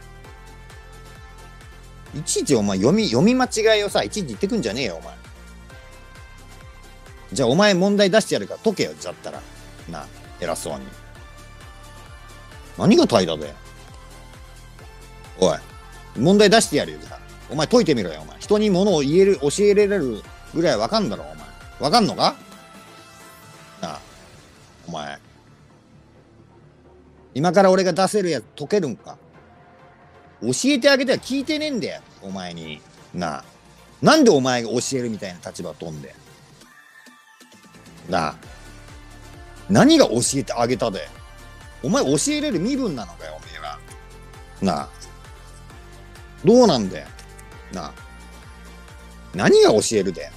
お前読み間違いをさ、いちいち言ってくんじゃねえよ、お前。じゃあお前問題出してやるから解けよ、だったら。な、偉そうに。何が怠惰だよ。おい、問題出してやるよ、じゃあ。お前解いてみろよ、お前。人に物を教えられるぐらいわかんだろ、お前。わかんのかなあ、お前。今から俺が出せるやつ解けるんか。教えてあげては聞いてねえんだよ、お前に。なあ。なんでお前が教えるみたいな立場飛んで。なあ。何が教えてあげたで。お前教えれる身分なのかよ、お前は。なあ。どうなんだよ。なあ。何が教えるで。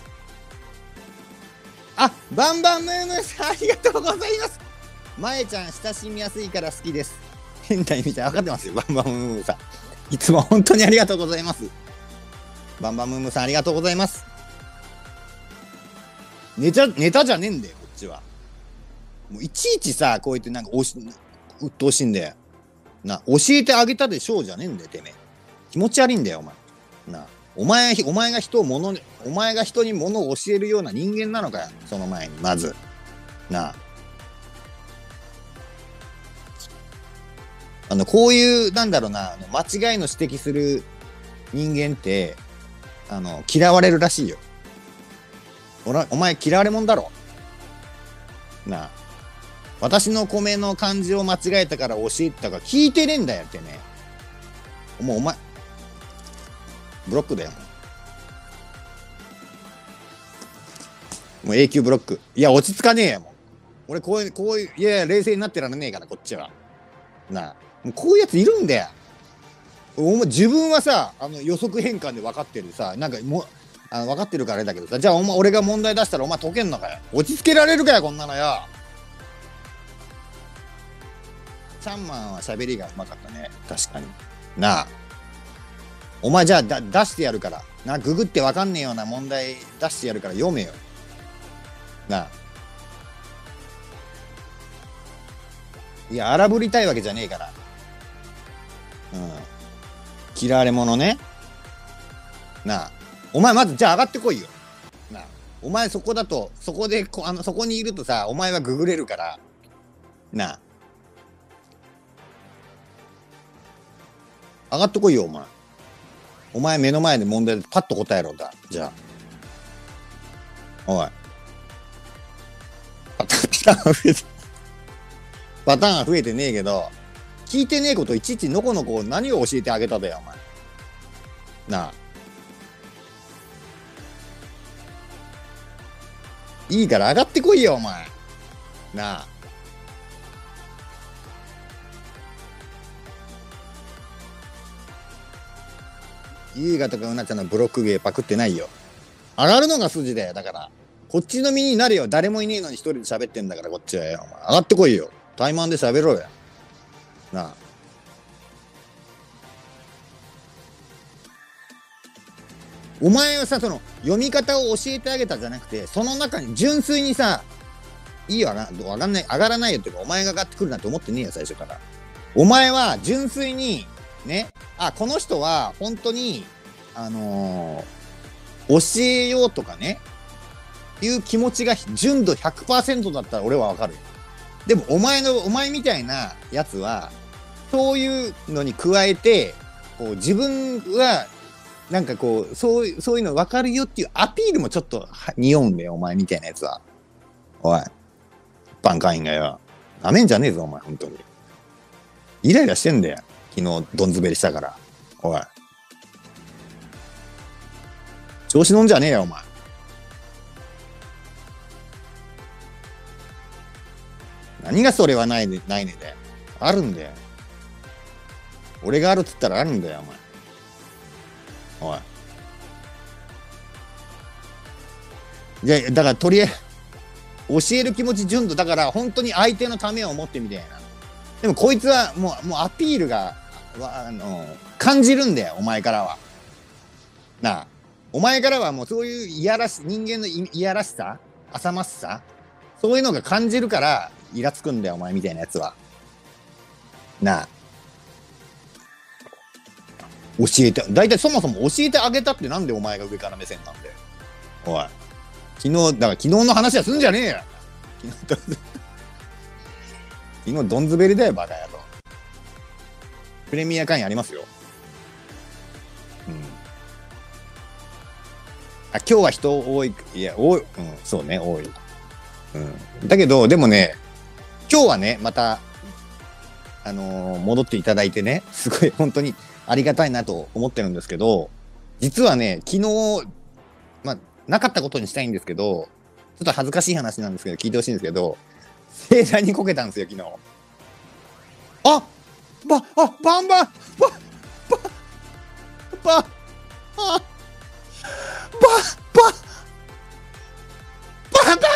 あ、バンバンムームーさん、ありがとうございます。まえちゃん、親しみやすいから好きです。変態みたい。分かってますよ、バンバンムームーさん。いつも本当にありがとうございます。バンバンムームーさん、ありがとうございます。ネタじゃねえんだよ、こっちは。もういちいちさ、こうやってなんか鬱陶しいんだよ。な、教えてあげたでしょうじゃねえんだよ、てめえ。気持ち悪いんだよ、お前。な、お前が人に物を教えるような人間なのかよ、その前に、まず。なあ。こういう、なんだろうな、間違いの指摘する人間って、嫌われるらしいよ。お前嫌われ者だろ。なあ。私の米の漢字を間違えたから教えたか聞いてねえんだよってね。もうお前、ブロックだよ。もう永久ブロック。いや、落ち着かねえよ、もう。俺、こういう、いや、冷静になってられねえから、こっちは。なあ。もうこういうやついるんだよ。お前、自分はさ、予測変換で分かってるさ、なんかもう、分かってるからあれだけどさ、じゃあ俺が問題出したらお前解けんのかよ。落ち着けられるかよ、こんなのよ。チャンマンは喋りがうまかったね。確かに。なあ。お前じゃあ出してやるから。な、ググってわかんねえような問題出してやるから読めよ。なあ。いや、荒ぶりたいわけじゃねえから。 うん。嫌われ者ね。なあ。お前まずじゃあ上がってこいよ。なあ。お前そこだと、そこでそこにいるとさ、お前はググれるから。なあ。上がってこいよ、お前。お前目の前で問題でパッと答えろだ。じゃあ。おい。パターンが増えて、パターンが増えてねえけど、聞いてねえこといちいちのこのこ何を教えてあげただよ、お前。なあ。いいから上がってこいよ、お前。なあ。優雅とかうなちゃんのブロック芸パクってないよ。上がるのが筋だよ、だから。こっちの身になるよ。誰もいねえのに一人で喋ってんだから、こっちはよ。お前上がってこいよ。怠慢で喋ろうよ。なあ。お前はさ、その、読み方を教えてあげたじゃなくて、その中に純粋にさ、いいわな、わかんない、上がらないよっていうか、お前が上がってくるなんて思ってねえよ、最初から。お前は純粋に、ね、あ、この人は本当に、教えようとかね、いう気持ちが純度100%だったら俺はわかるよ。でもお前みたいなやつは、そういうのに加えて、こう自分は、なんかこう、そういうの分かるよっていうアピールもちょっと匂うんだよ、お前みたいなやつは。おい、バン会員がよ。なめんじゃねえぞ、お前、本当に。イライラしてんだよ。昨日、どんずべりしたから。おい。調子乗んじゃねえよ、お前。何がそれはないねだよ。あるんだよ。俺があるっつったらあるんだよ、お前。おい。いや、だからとりあえず、教える気持ち純度、だから本当に相手のためを思ってみたいな。でもこいつはもうアピールが、感じるんだよ、お前からは。なあ。お前からはもうそういう人間のいやらしさ、浅ましさ、そういうのが感じるから、イラつくんだよ、お前みたいなやつは。なあ。教えて、だいたいそもそも教えてあげたってなんでお前が上から目線なんだよ。おい。だから昨日の話はすんじゃねえよ。昨日どんずべりだよ、バカ野郎。プレミア会員ありますよ。うん。あ、今日は人多い。いや、多い。うん、そうね、多い。うん。だけど、でもね、今日はね、また、戻っていただいてね、すごい本当にありがたいなと思ってるんですけど、実はね、昨日、まあ、なかったことにしたいんですけど、ちょっと恥ずかしい話なんですけど、聞いてほしいんですけど、盛大にこけたんですよ、昨日。あバンバンババババババ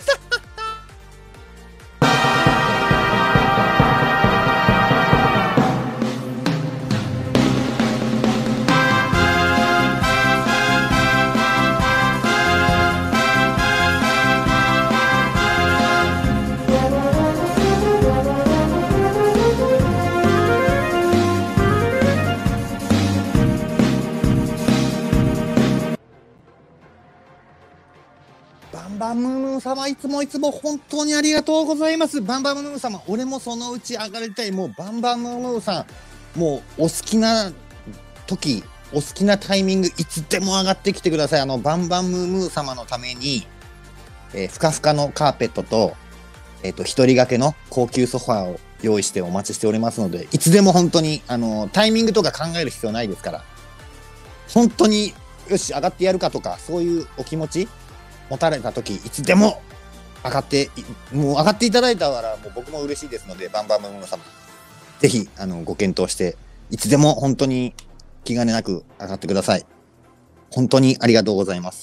バンムームー様、いつも本当にありがとうございます。バンバンムームー様、俺もそのうち上がりたい。もうバンバンムームーさん、もうお好きな時、お好きなタイミング、いつでも上がってきてください。バンバンムームー様のために、ふかふかのカーペットと、一人掛けの高級ソファーを用意してお待ちしておりますので、いつでも本当に、タイミングとか考える必要ないですから、本当に、よし、上がってやるかとか、そういうお気持ち、持たれた時、いつでも上がって、もう上がっていただいたら、もう僕も嬉しいですので、バンバンムームー様、ぜひ、ご検討して、いつでも本当に気兼ねなく上がってください。本当にありがとうございます。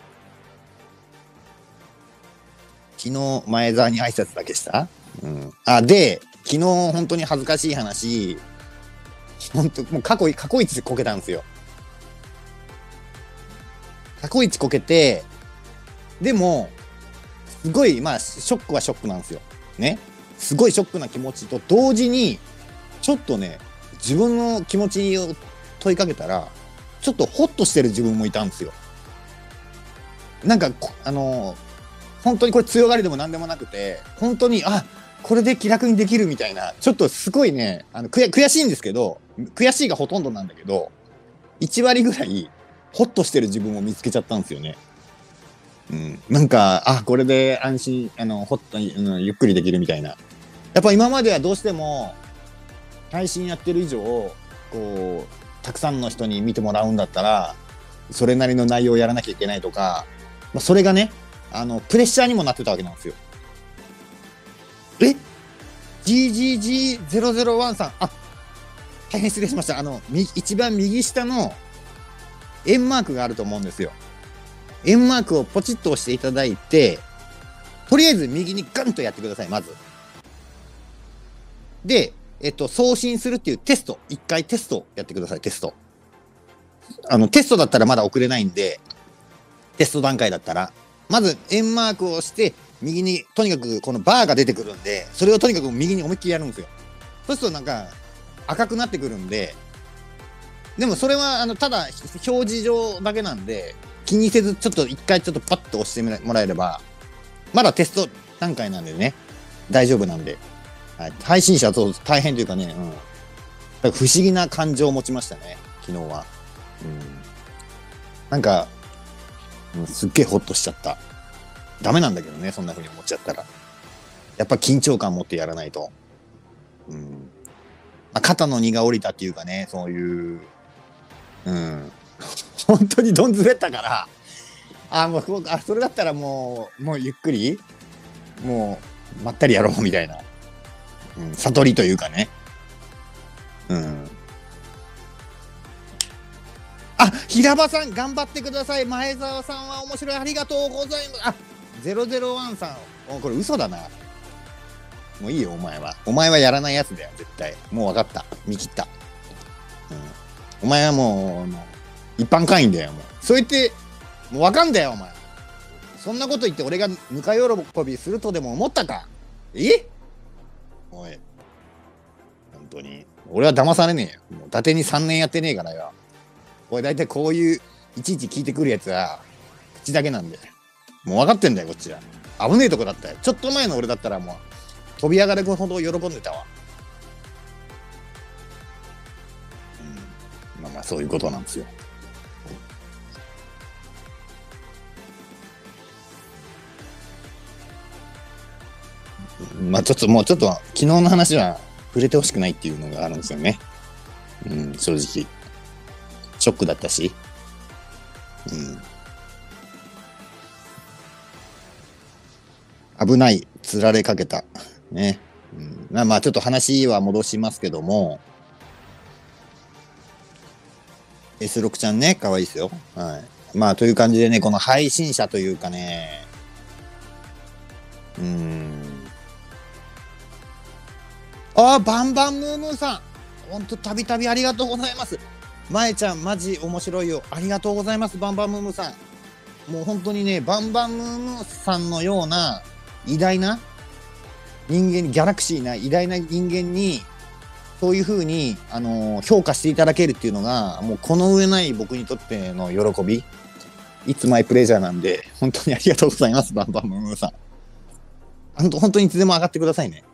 昨日、前澤に挨拶だけした？うん。あ、で、昨日本当に恥ずかしい話、本当もう過去一でこけたんですよ。過去一こけて、でも、すごい、まあ、ショックはショックなんですよ。ね。すごいショックな気持ちと同時に、ちょっとね、 自分の気持ちを問いかけたら、ちょっとホッとしてる自分もいたんですよ。なんか、本当にこれ強がりでも何でもなくて、本当に、これで気楽にできるみたいな、ちょっとすごいね、悔しいんですけど、悔しいがほとんどなんだけど、1割ぐらい、ホッとしてる自分を見つけちゃったんですよね。なんか、これで安心、ほっと、ゆっくりできるみたいな。やっぱ今まではどうしても、配信やってる以上、こう、たくさんの人に見てもらうんだったら、それなりの内容をやらなきゃいけないとか、それがね、プレッシャーにもなってたわけなんですよ。GGG001 さん、大変失礼しました。一番右下の円マークがあると思うんですよ。円マークをポチッと押していただいて、とりあえず右にガンとやってください、まず。で、送信するっていうテスト、一回テストやってください、テスト。テストだったらまだ送れないんで、テスト段階だったら、まず円マークを押して、右に、とにかくこのバーが出てくるんで、それをとにかく右に思いっきりやるんですよ。そうするとなんか、赤くなってくるんで、でもそれは、ただ、表示上だけなんで、気にせず、ちょっと一回ちょっとパッと押してもらえれば、まだテスト段階なんでね、大丈夫なんで。はい、配信者と大変というかね、不思議な感情を持ちましたね、昨日は。なんか、すっげえホッとしちゃった。ダメなんだけどね、そんな風に思っちゃったら。やっぱ緊張感持ってやらないと。肩の荷が下りたっていうかね、そういう、本当にどんずべったから、もう、それだったらもうゆっくり、もう、まったりやろうみたいな。悟りというかね。平場さん、頑張ってください。前澤さんは面白い。ありがとうございます。001さん。これ嘘だな。もういいよ、お前は。お前はやらないやつだよ、絶対。もう分かった。見切った。お前はもう、一般会員だよ、もう。そう言って、もう分かんだよ、お前。そんなこと言って俺がぬか喜びするとでも思ったか。おい。本当に。俺は騙されねえよ。もう伊達に3年やってねえからよ。俺大体こういう、いちいち聞いてくるやつは、口だけなんで。もう分かってんだよ、こっちは。危ねえとこだったよ。ちょっと前の俺だったらもう、飛び上がるほど喜んでたわ。まあそういうことなんですよ。ちょっともうちょっと昨日の話は触れてほしくないっていうのがあるんですよね。正直。ショックだったし。危ない。釣られかけた。ね。ちょっと話は戻しますけども、S6 ちゃんね、可愛いですよ。はい。という感じでね、この配信者というかね、バンバンムームーさん。ほんと、たびたびありがとうございます。まえちゃん、マジ面白いよ。ありがとうございます、バンバンムームーさん。もう本当にね、バンバンムームーさんのような偉大な人間に、ギャラクシーな偉大な人間に、そういう風に、評価していただけるっていうのが、もうこの上ない僕にとっての喜び。いつマイプレジャーなんで、本当にありがとうございます、バンバンムームーさん。本当にいつでも上がってくださいね。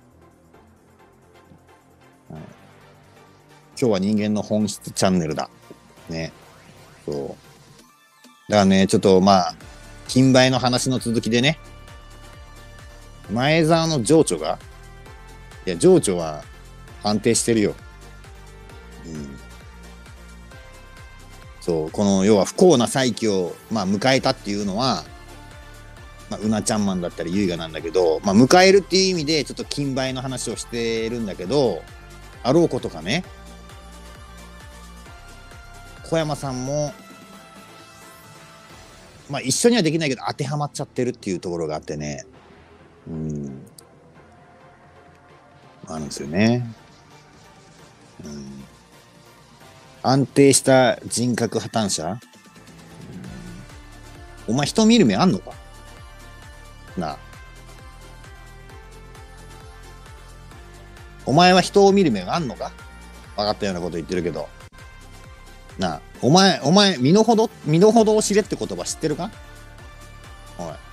今日は人間の本質チャンネルだ。ね。そう。だからね、ちょっと金梅の話の続きでね、前澤の情緒が、いや、情緒は安定してるよ。そう、この要は不幸な再起を、迎えたっていうのは、うなちゃんマンだったり、ゆいがなんだけど、迎えるっていう意味で、ちょっと金梅の話をしてるんだけど、あろうことかね、小山さんも、一緒にはできないけど当てはまっちゃってるっていうところがあってね、あるんですよね。安定した人格破綻者、お前人見る目あんのかなあ。お前は人を見る目があんのか。 分かったようなこと言ってるけど。なあ、お前、身の程を知れって言葉知ってるか？おい。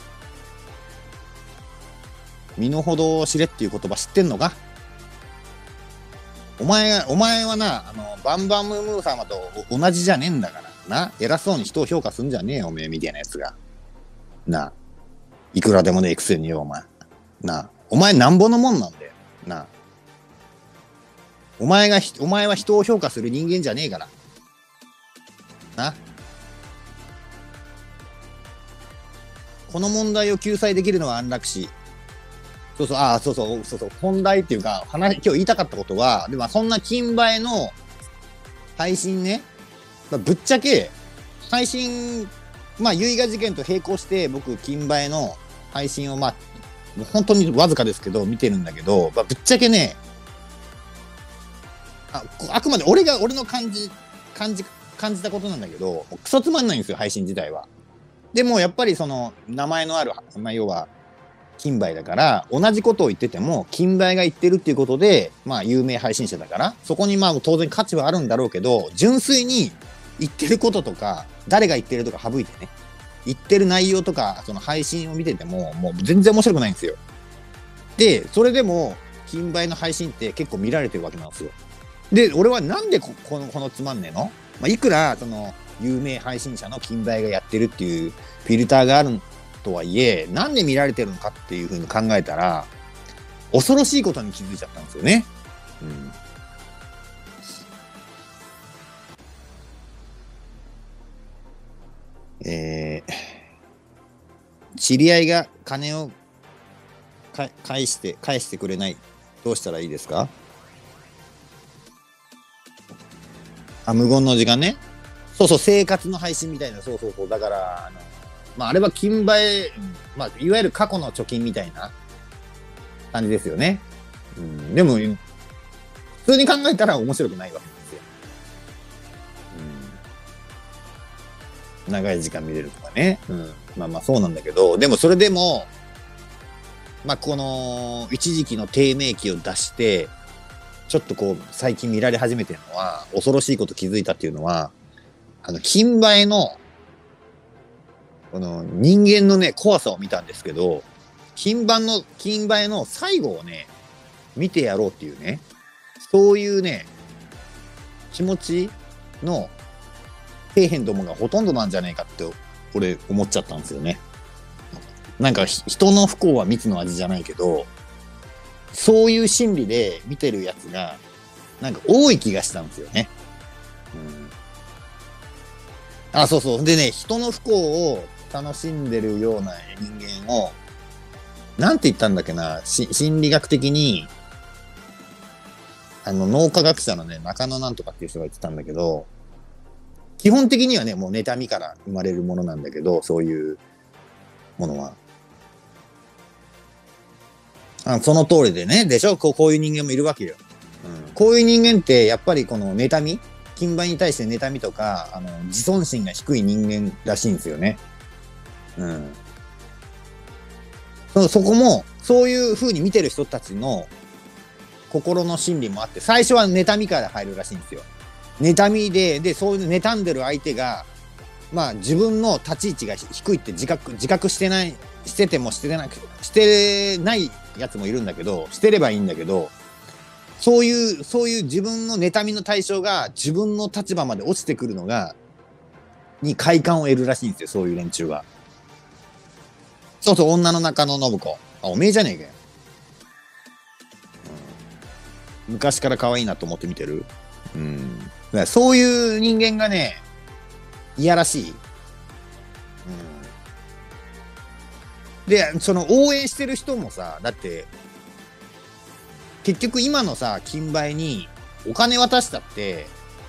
身の程を知れっていう言葉知ってんのか？お前はな、バンバンムームー様と同じじゃねえんだから。な。偉そうに人を評価すんじゃねえよ、おめえみたいなやつが。なあ。いくらでもねえくせによ、お前。なあ。お前なんぼのもんなんだよ。なあ。お前は人を評価する人間じゃねえから。な。この問題を救済できるのは安楽死。そうそう。本題っていうか、今日言いたかったことは、でもそんな金映えの配信ね、ぶっちゃけ、配信、遺賀事件と並行して、僕、金映えの配信を、もう本当にわずかですけど、見てるんだけど、ぶっちゃけね、あくまで俺の感じたことなんだけど、クソつまんないんですよ、配信自体は。でも、やっぱりその、名前のある、要は、金梅だから、同じことを言ってても、金梅が言ってるっていうことで、有名配信者だから、そこに当然価値はあるんだろうけど、純粋に言ってることとか、誰が言ってるとか省いてね、言ってる内容とか、その配信を見てても、もう全然面白くないんですよ。で、それでも、金梅の配信って結構見られてるわけなんですよ。で、俺はなんでこのつまんねえの？いくら、その、有名配信者の金梅がやってるっていうフィルターがあるとはいえ、なんで見られてるのかっていうふうに考えたら、恐ろしいことに気づいちゃったんですよね。知り合いが金を返してくれない。どうしたらいいですか？無言の時間ね。そうそう、生活の配信みたいな。そう。だから、あれは金映え、いわゆる過去の貯金みたいな感じですよね。でも、普通に考えたら面白くないわけですよ。長い時間見れるとかね。そうなんだけど、でもそれでも、この一時期の低迷期を出して、ちょっと最近見られ始めてるのは、恐ろしいこと気づいたっていうのは、金映えの、この人間のね、怖さを見たんですけど、金映えの最後をね、見てやろうっていうね、そういうね、気持ちの底辺どもがほとんどなんじゃねえかって、俺思っちゃったんですよね。なんか人の不幸は蜜の味じゃないけど、そういう心理で見てるやつが、なんか多い気がしたんですよね。そう。でね、人の不幸を楽しんでるような人間を、なんて言ったんだっけな、心理学的に、脳科学者のね、中野なんとかっていう人が言ってたんだけど、基本的にはね、もう妬みから生まれるものなんだけど、そういうものは。その通りでね、でしょ？こういう人間もいるわけよ。こういう人間って、やっぱりこの妬み、金売に対して妬みとか、自尊心が低い人間らしいんですよね。そこも、そういう風に見てる人たちの心の心理もあって、最初は妬みから入るらしいんですよ。妬みで、そういう妬んでる相手が、自分の立ち位置が低いって自覚しててもしてないやつもいるんだけど、してればいいんだけど、そういう自分の妬みの対象が自分の立場まで落ちてくるのに快感を得るらしいんですよ、そういう連中は。そう、女の中野信子。おめえじゃねえかよ。昔から可愛いなと思って見てる。だからそういう人間がね、いやらしい。で、その応援してる人もさ、だって、結局今のさ、金売にお金渡したって、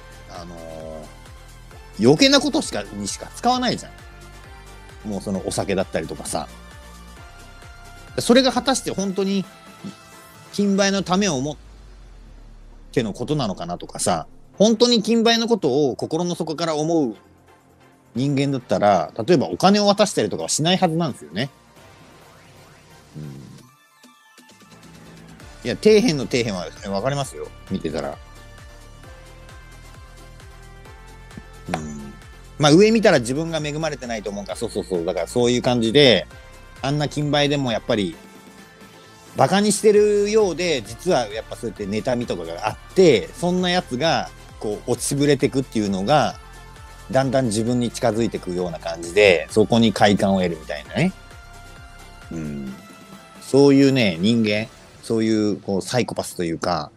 余計なことにしか使わないじゃん。もうそのお酒だったりとかさ。それが果たして本当に金売のためを思ってのことなのかなとかさ、本当に金売のことを心の底から思う人間だったら、例えばお金を渡したりとかはしないはずなんですよね。いや、底辺の底辺は分かりますよ、見てたら。 まあ上見たら自分が恵まれてないと思うから、そうそうそう。だからそういう感じで、あんな金杯でもやっぱり、バカにしてるようで、実はやっぱそうやって妬みとかがあって、そんなやつが、こう、落ちぶれてくっていうのが、だんだん自分に近づいてくような感じで、そこに快感を得るみたいなね。うん。そういうね、人間、そういう、こう、サイコパスというか、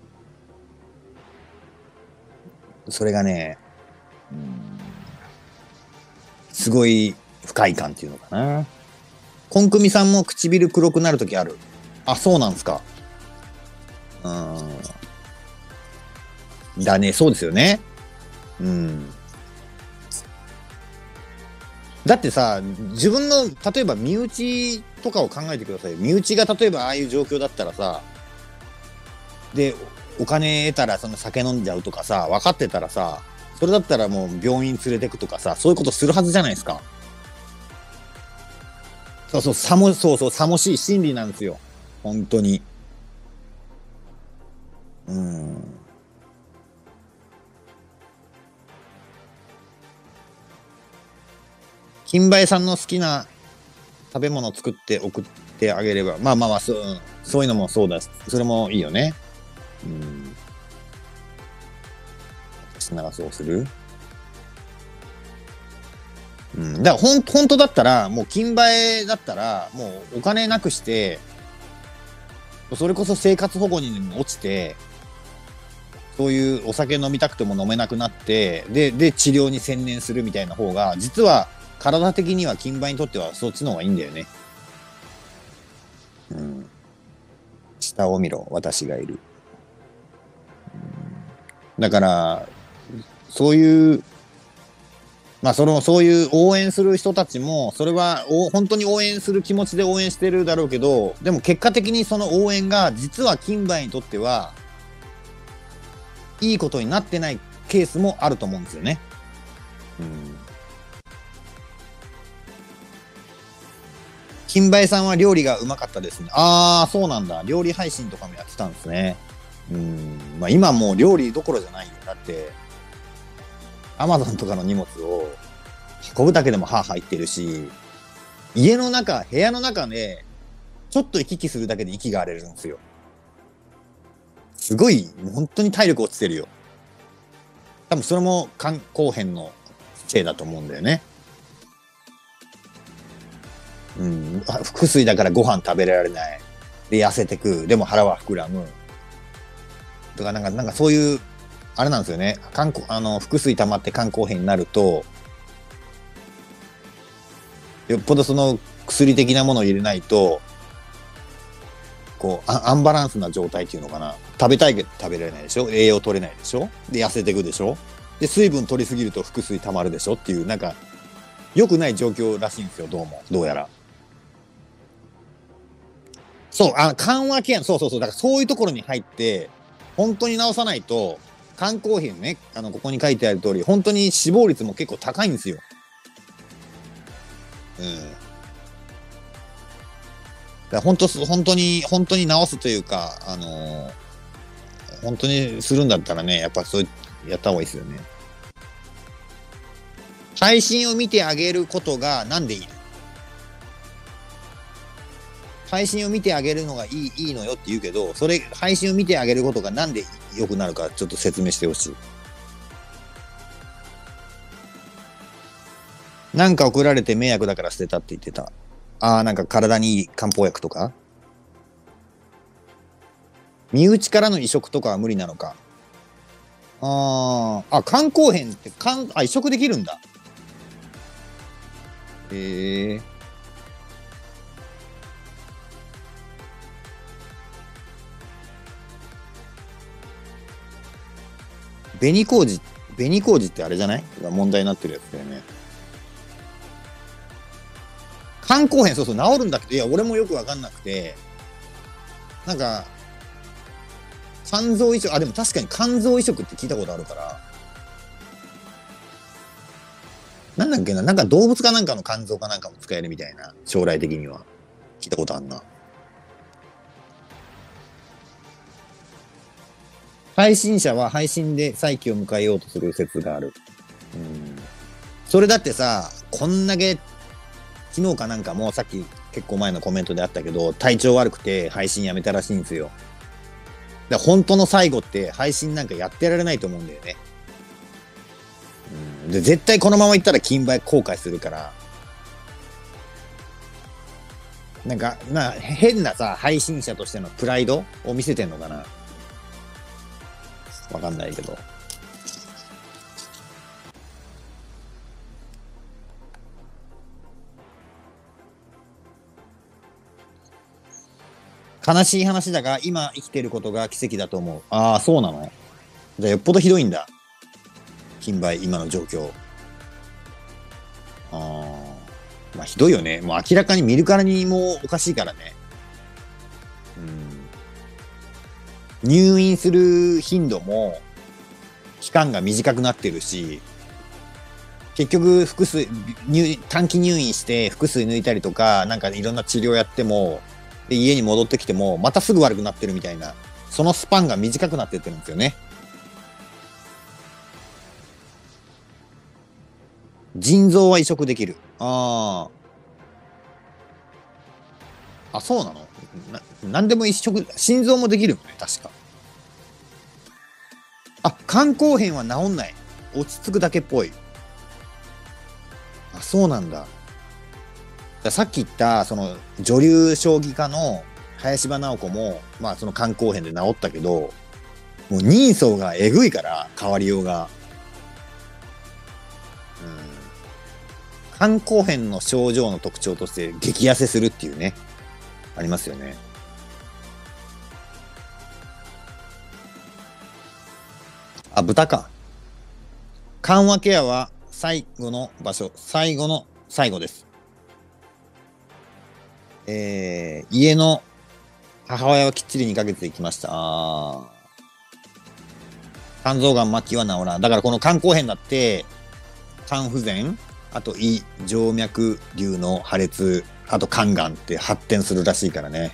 それがね、うん、すごい不快感っていうのかな。コンクミさんも唇黒くなるときある？あ、そうなんですか。うん。だね、そうですよね。うん。だってさ、自分の、例えば身内とかを考えてくださいよ。身内が例えばああいう状況だったらさ、で、お金得たらその酒飲んじゃうとかさ、分かってたらさ、それだったらもう病院連れてくとかさ、そういうことするはずじゃないですか。そうそう、そうそう、さもしい心理なんですよ。本当に。うん。金梅さんの好きな食べ物を作って送ってあげれば、まあまあまあ、そういうのもそうだし、それもいいよね。うん。私ならそうする。うん。だから本当だったら、もう金梅だったら、もうお金なくして、それこそ生活保護に落ちて、そういうお酒飲みたくても飲めなくなって、で、治療に専念するみたいな方が、実は体的には金梅にとってはそっちの方がいいんだよね。うん。下を見ろ、私がいる。だから、そういう、まあ、そういう応援する人たちも、それは本当に応援する気持ちで応援してるだろうけど、でも結果的にその応援が、実は金梅にとっては、いいことになってないケースもあると思うんですよね。うん。金梅さんは料理がうまかったですね。ああ、そうなんだ。料理配信とかもやってたんですね。うん。まあ今もう料理どころじゃないよ。だって、アマゾンとかの荷物を運ぶだけでも歯入ってるし、家の中、部屋の中で、ちょっと行き来するだけで息が荒れるんですよ。すごい、本当に体力落ちてるよ。多分それも肝硬変のせいだと思うんだよね。うん。腹水だからご飯食べられない。で、痩せてく。でも腹は膨らむ。とか、なんかそういう、あれなんですよね。腹水溜まって肝硬変になると、よっぽどその薬的なものを入れないと、こう、アンバランスな状態っていうのかな。食べたいけど食べられないでしょ。栄養取れないでしょ。で、痩せていくでしょ。で、水分取りすぎると腹水溜まるでしょっていう、なんか、良くない状況らしいんですよ、どうも。どうやら。そう、緩和ケア、そうそうそう。だからそういうところに入って、本当に治さないと、肝硬変ね、ここに書いてある通り、本当に死亡率も結構高いんですよ。うん。だから本当に治すというか、本当にするんだったらね、やっぱそうやった方がいいですよね。配信を見てあげることがなんでいいの？配信を見てあげるのがいいのよって言うけど、配信を見てあげることがなんで良くなるかちょっと説明してほしい。なんか送られて迷惑だから捨てたって言ってた。ああ、なんか体にいい漢方薬とか身内からの移植とかは無理なのか。肝硬変って移植できるんだ。へえ。紅麹、紅麹ってあれじゃない？問題になってるやつだよね。肝硬変、そうそう、治るんだけど、いや、俺もよくわかんなくて、なんか、肝臓移植、でも確かに肝臓移植って聞いたことあるから、なんだっけな、なんか動物かなんかの肝臓かなんかも使えるみたいな、将来的には。聞いたことあんな。配信者は配信で再起を迎えようとする説がある。うん。 それだってさ、こんだけ、昨日かなんかもさっき結構前のコメントであったけど、体調悪くて配信やめたらしいんですよ。だから本当の最後って配信なんかやってられないと思うんだよね。で、絶対このままいったら金馬後悔するから、なんか、変なさ、配信者としてのプライドを見せてんのかな。わかんないけど。悲しい話だが、今生きてることが奇跡だと思う。ああ、そうなの？じゃあよっぽどひどいんだ。金梅、今の状況。ああ。まあひどいよね。もう明らかに見るからにもおかしいからね。入院する頻度も期間が短くなってるし、結局短期入院して腹水抜いたりとか、なんかいろんな治療やっても、で家に戻ってきても、またすぐ悪くなってるみたいな、そのスパンが短くなってってるんですよね。腎臓は移植できる。あ、そうなの？なんでも移植、心臓もできるよね、確か。あ、肝硬変は治んない。落ち着くだけっぽい。あ、そうなんだ。さっき言った、その、女流将棋家の林場直子も、まあ、その肝硬変で治ったけど、もう人相がえぐいから、変わりようが。肝硬変の症状の特徴として、激痩せするっていうね、ありますよね。あ、豚か。緩和ケアは最後の場所、最後の最後です。家の母親はきっちり2ヶ月で行きました。肝臓がん末期は治らん。だからこの肝硬変だって、肝不全、あと胃、静脈瘤の破裂、あと肝がんって発展するらしいからね。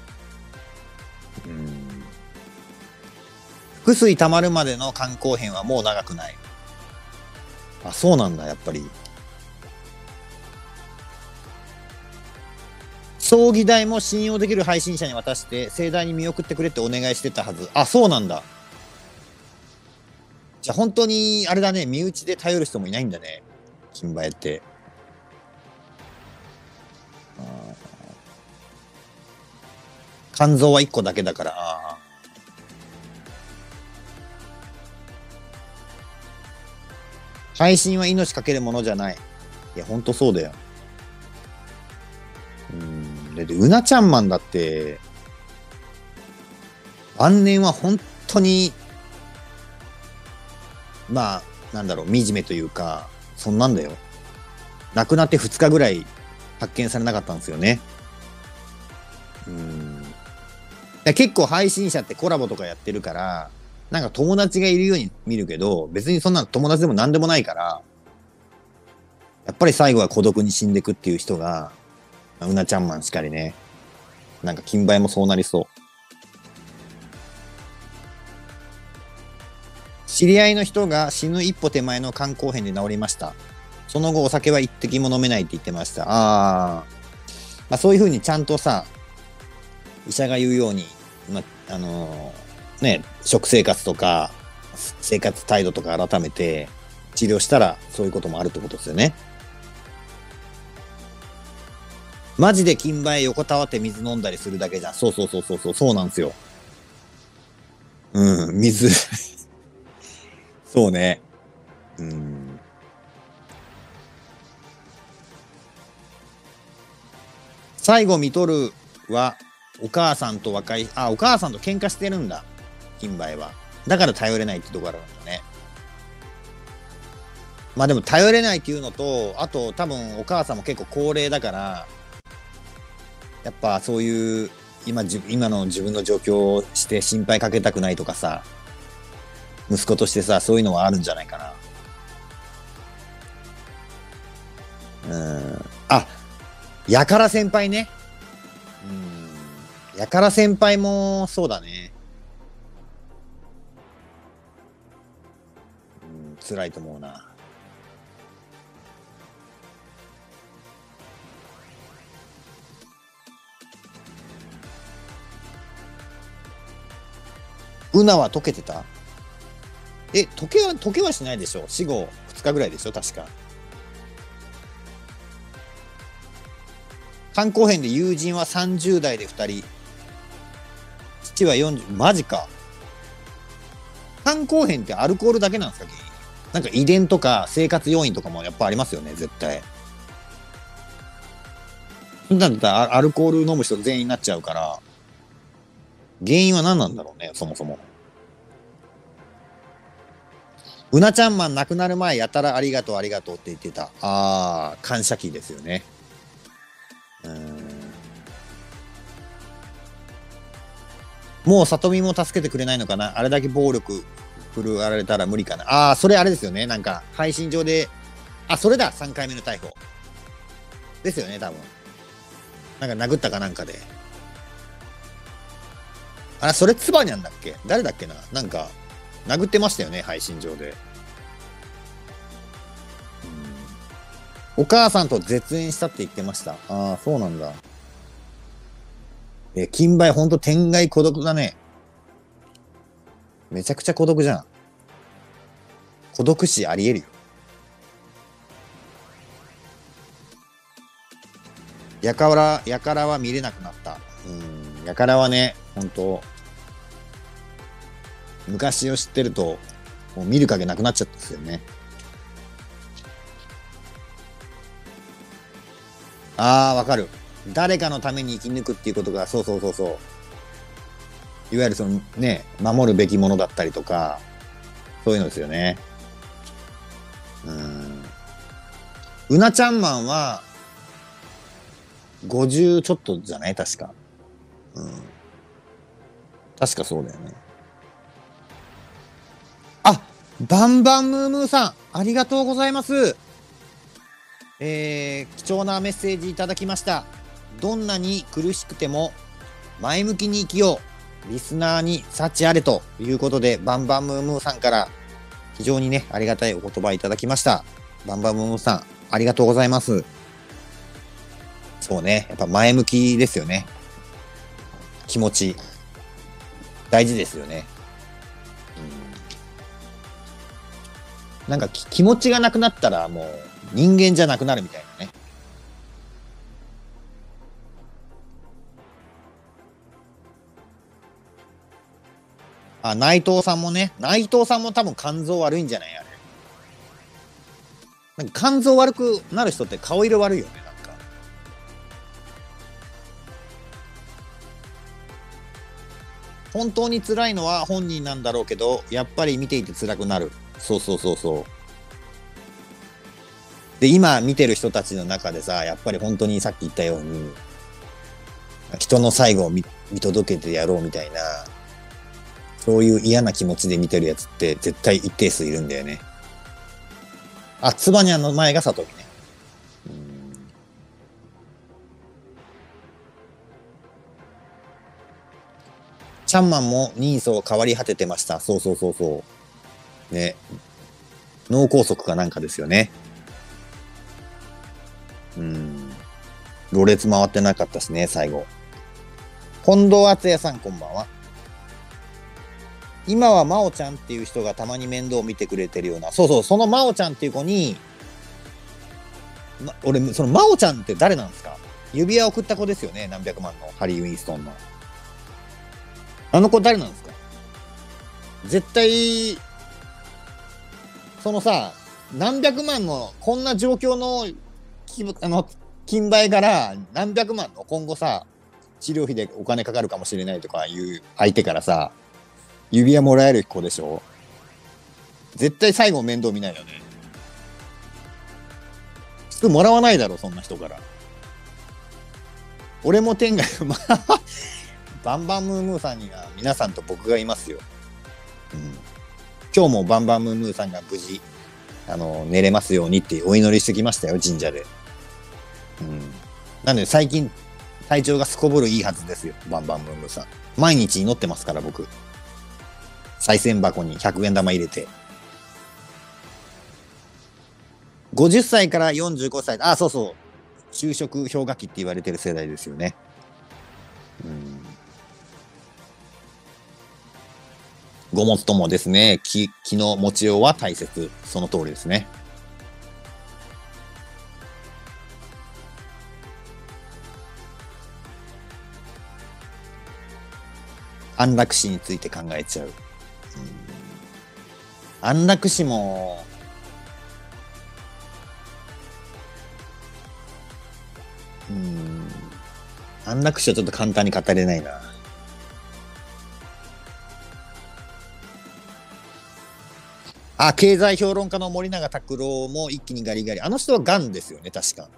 腹水溜まるまでの肝硬変はもう長くない。あ、そうなんだ、やっぱり。葬儀代も信用できる配信者に渡して、盛大に見送ってくれってお願いしてたはず。あ、そうなんだ。じゃあ本当に、あれだね、身内で頼る人もいないんだね。金馬屋って。肝臓は1個だけだから。配信は命かけるものじゃない。いや、ほんとそうだよ。で、うなちゃんマンだって、晩年は本当に、まあ、なんだろう、惨めというか、そんなんだよ。亡くなって2日ぐらい発見されなかったんですよね。結構配信者ってコラボとかやってるから、なんか友達がいるように見るけど、別にそんな友達でも何でもないから、やっぱり最後は孤独に死んでくっていう人が、うなちゃんマンしかりね。なんか金梅もそうなりそう。知り合いの人が死ぬ一歩手前の肝硬変で治りました。その後お酒は一滴も飲めないって言ってました。まあそういう風にちゃんとさ、医者が言うように、食生活とか、生活態度とか改めて治療したらそういうこともあるってことですよね。マジで金梅横たわって水飲んだりするだけじゃん。そうそうそうそうそう、そうなんですよ。水そうね。最後見とるは、お母さんとお母さんと喧嘩してるんだ。金梅は。だから頼れないってとこあるんだね。まあでも頼れないっていうのと、あと多分お母さんも結構高齢だから、やっぱそういう今の自分の状況をして心配かけたくないとかさ、息子としてさ、そういうのはあるんじゃないかな。あ、やから先輩ね。やから先輩もそうだね。辛いと思うな。 ウナは溶けてた？溶けはしないでしょ。死後2日ぐらいでしょ確か。肝硬変で友人は30代で2人。父は40、マジか。肝硬変ってアルコールだけなんですか原因？なんか遺伝とか生活要因とかもやっぱありますよね、絶対。そんなんだったらアルコール飲む人全員になっちゃうから、原因は何なんだろうね、そもそも。うなちゃんマン亡くなる前、やたらありがとうありがとうって言ってた。感謝期ですよね。もう里見も助けてくれないのかな。あれだけ暴力振るわれたら無理かな。それあれですよね。なんか配信上で、それだ、3回目の逮捕。ですよね、多分。なんか殴ったかなんかで。それツバニャンだっけ？誰だっけな。なんか、殴ってましたよね、配信上で。お母さんと絶縁したって言ってました。そうなんだ。金梅ほんと天外孤独だね。めちゃくちゃ孤独じゃん。孤独死ありえるよ。やからは見れなくなった。やからはね、ほんと、昔を知ってると、もう見る影なくなっちゃったんですよね。わかる。誰かのために生き抜くっていうことが、そうそうそうそう。いわゆるそのね、守るべきものだったりとか、そういうのですよね。うなちゃんマンは、50ちょっとじゃない確か。確かそうだよね。バンバンムームーさん、ありがとうございます。貴重なメッセージいただきました。どんなに苦しくても前向きに生きよう。リスナーに幸あれということで、バンバンムームーさんから非常にね、ありがたいお言葉いただきました。バンバンムームーさん、ありがとうございます。そうね、やっぱ前向きですよね。気持ち。大事ですよね。なんか気持ちがなくなったらもう人間じゃなくなるみたいなね。内藤さんもね、内藤さんも多分肝臓悪いんじゃないあれ。なんか肝臓悪くなる人って顔色悪いよね、なんか。本当に辛いのは本人なんだろうけど、やっぱり見ていて辛くなる。そうそうそうそう。で、今見てる人たちの中でさ、やっぱり本当にさっき言ったように、人の最後を見届けてやろうみたいな、そういう嫌な気持ちで見てるやつって絶対一定数いるんだよね。つばにゃんの前が里見ね。ちゃんマンも人相変わり果ててました。そうそうそうそう。ね。脳梗塞かなんかですよね。ろれつ回ってなかったしね、最後。近藤敦也さん、こんばんは。今は真央ちゃんっていう人がたまに面倒を見てくれてるような。そうそう、その真央ちゃんっていう子に、俺、その真央ちゃんって誰なんですか？指輪送った子ですよね、何百万のハリー・ウィンストンの。あの子誰なんですか？絶対、そのさ、何百万の、こんな状況の、金売から何百万の今後さ、治療費でお金かかるかもしれないとかいう相手からさ、指輪もらえる子でしょ？絶対最後面倒見ないよね。普通もらわないだろ、そんな人から。俺も天外、バンバンムームーさんには皆さんと僕がいますよ。今日もバンバンムームーさんが無事、寝れますようにってお祈りしてきましたよ、神社で。なんで最近、体調がすこぶるいいはずですよ、バンバンムームーさん。毎日祈ってますから、僕。賽銭箱に100円玉入れて。50歳から45歳。そうそう。就職氷河期って言われてる世代ですよね。 ごもっともですね、気の持ちようは大切。その通りですね。安楽死について考えちゃう。安楽死も、安楽死はちょっと簡単に語れないな。あ、経済評論家の森永卓郎も一気にガリガリ。あの人はガンですよね、確か。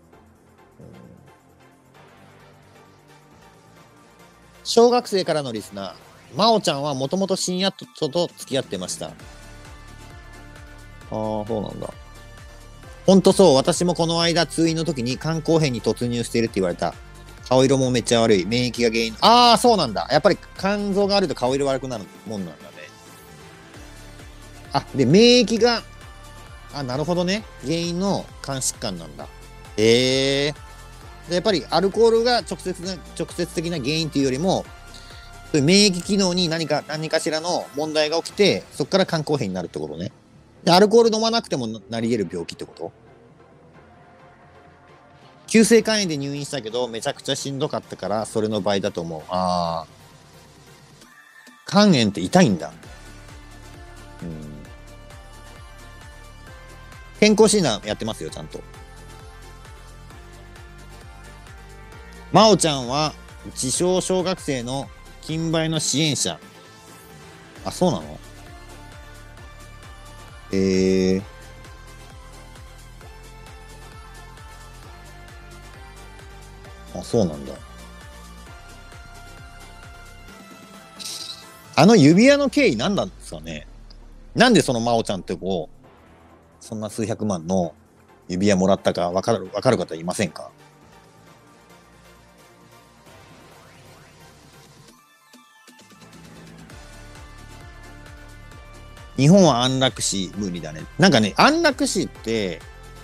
小学生からのリスナー。真央ちゃんはもともと深夜と付き合ってました。ああ、そうなんだ。ほんとそう。私もこの間通院の時に肝硬変に突入しているって言われた。顔色もめっちゃ悪い。免疫が原因。ああ、そうなんだ。やっぱり肝臓があると顔色悪くなるもんなんだね。あ、で、免疫が、あ、なるほどね。原因の肝疾患なんだ。ええー。でやっぱりアルコールが直接的な原因というよりも、そういう免疫機能に何かしらの問題が起きて、そこから肝硬変になるってことね。で、アルコール飲まなくてもなり得る病気ってこと？急性肝炎で入院したけど、めちゃくちゃしんどかったから、それの倍だと思う。ああ。肝炎って痛いんだ。うん。健康診断やってますよ、ちゃんと。真央ちゃんは、自称小学生の金梅の支援者。あ、そうなの？えー、あ、そうなんだ。あの指輪の経緯何なんですかね？なんでその真央ちゃんってこう、そんな数百万の指輪もらったかわかる方いませんか？日本は安楽死無理だね。なんかね、安楽死って、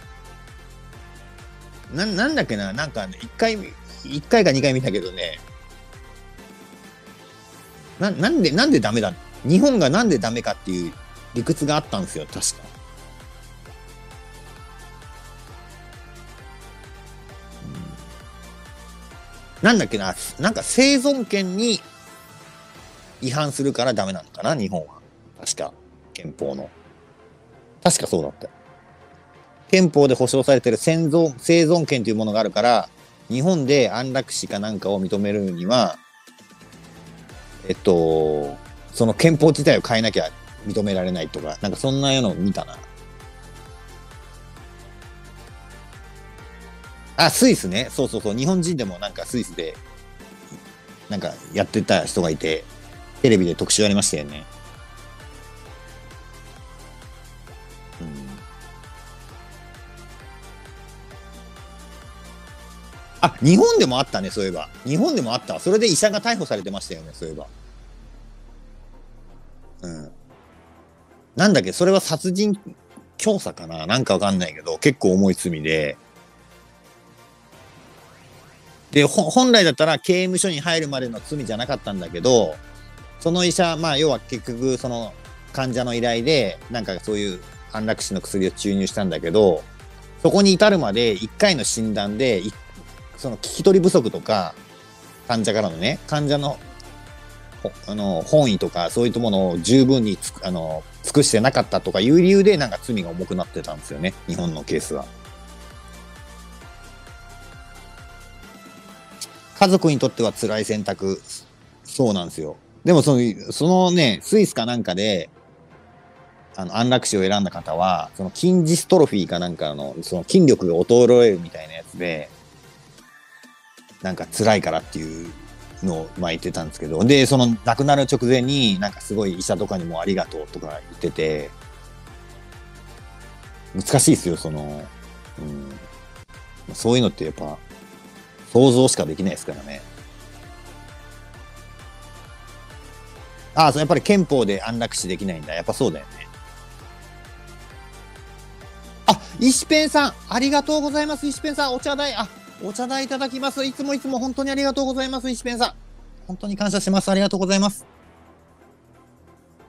なんだっけな、なんかね、一回か二回見たけどね、なんでダメだ、日本がなんでダメかっていう理屈があったんですよ、確か。なんだっけな、なんか生存権に違反するからダメなのかな、日本は。確か、憲法の。確かそうだった。憲法で保障されてる生存権というものがあるから、日本で安楽死かなんかを認めるには、その憲法自体を変えなきゃ認められないとか、なんかそんなのを見たな。あ、スイスね。そうそうそう。日本人でもなんかスイスで、なんかやってた人がいて、テレビで特集ありましたよね。うん、あ、日本でもあったね、そういえば。日本でもあった。それで医者が逮捕されてましたよね、そういえば。うん。なんだっけ、それは殺人教唆かな、なんかわかんないけど、結構重い罪で、で、本来だったら刑務所に入るまでの罪じゃなかったんだけど、その医者、まあ、要は結局、その患者の依頼で、なんかそういう安楽死の薬を注入したんだけど、そこに至るまで1回の診断で、その聞き取り不足とか、患者からのね、患者の本意とかそういったものを十分に尽くしてなかったとかいう理由でなんか罪が重くなってたんですよね、日本のケースは。家族にとっては辛い選択。そうなんですよ。でもそのね、スイスかなんかで、安楽死を選んだ方は、その筋ジストロフィーかなんかの、その筋力が衰えるみたいなやつで、なんか辛いからっていうのを、まあ言ってたんですけど、で、その亡くなる直前になんかすごい医者とかにもありがとうとか言ってて、難しいですよ、うん、そういうのってやっぱ想像しかできないですからね。ああ、やっぱり憲法で安楽死できないんだ。やっぱそうだよね。あ、石ペンさん、ありがとうございます。石ペンさん、お茶代いただきます。いつも本当にありがとうございます。石ペンさん。本当に感謝します。ありがとうございます。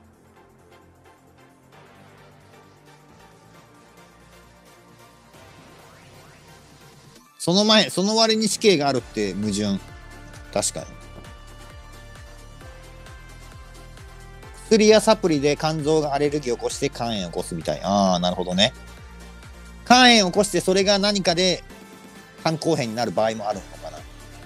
その割に死刑があるって矛盾。確かに。薬やサプリで肝臓がアレルギーを起こして肝炎を起こすみたい。ああ、なるほどね。肝炎を起こしてそれが何かで肝硬変になる場合もあるのかな。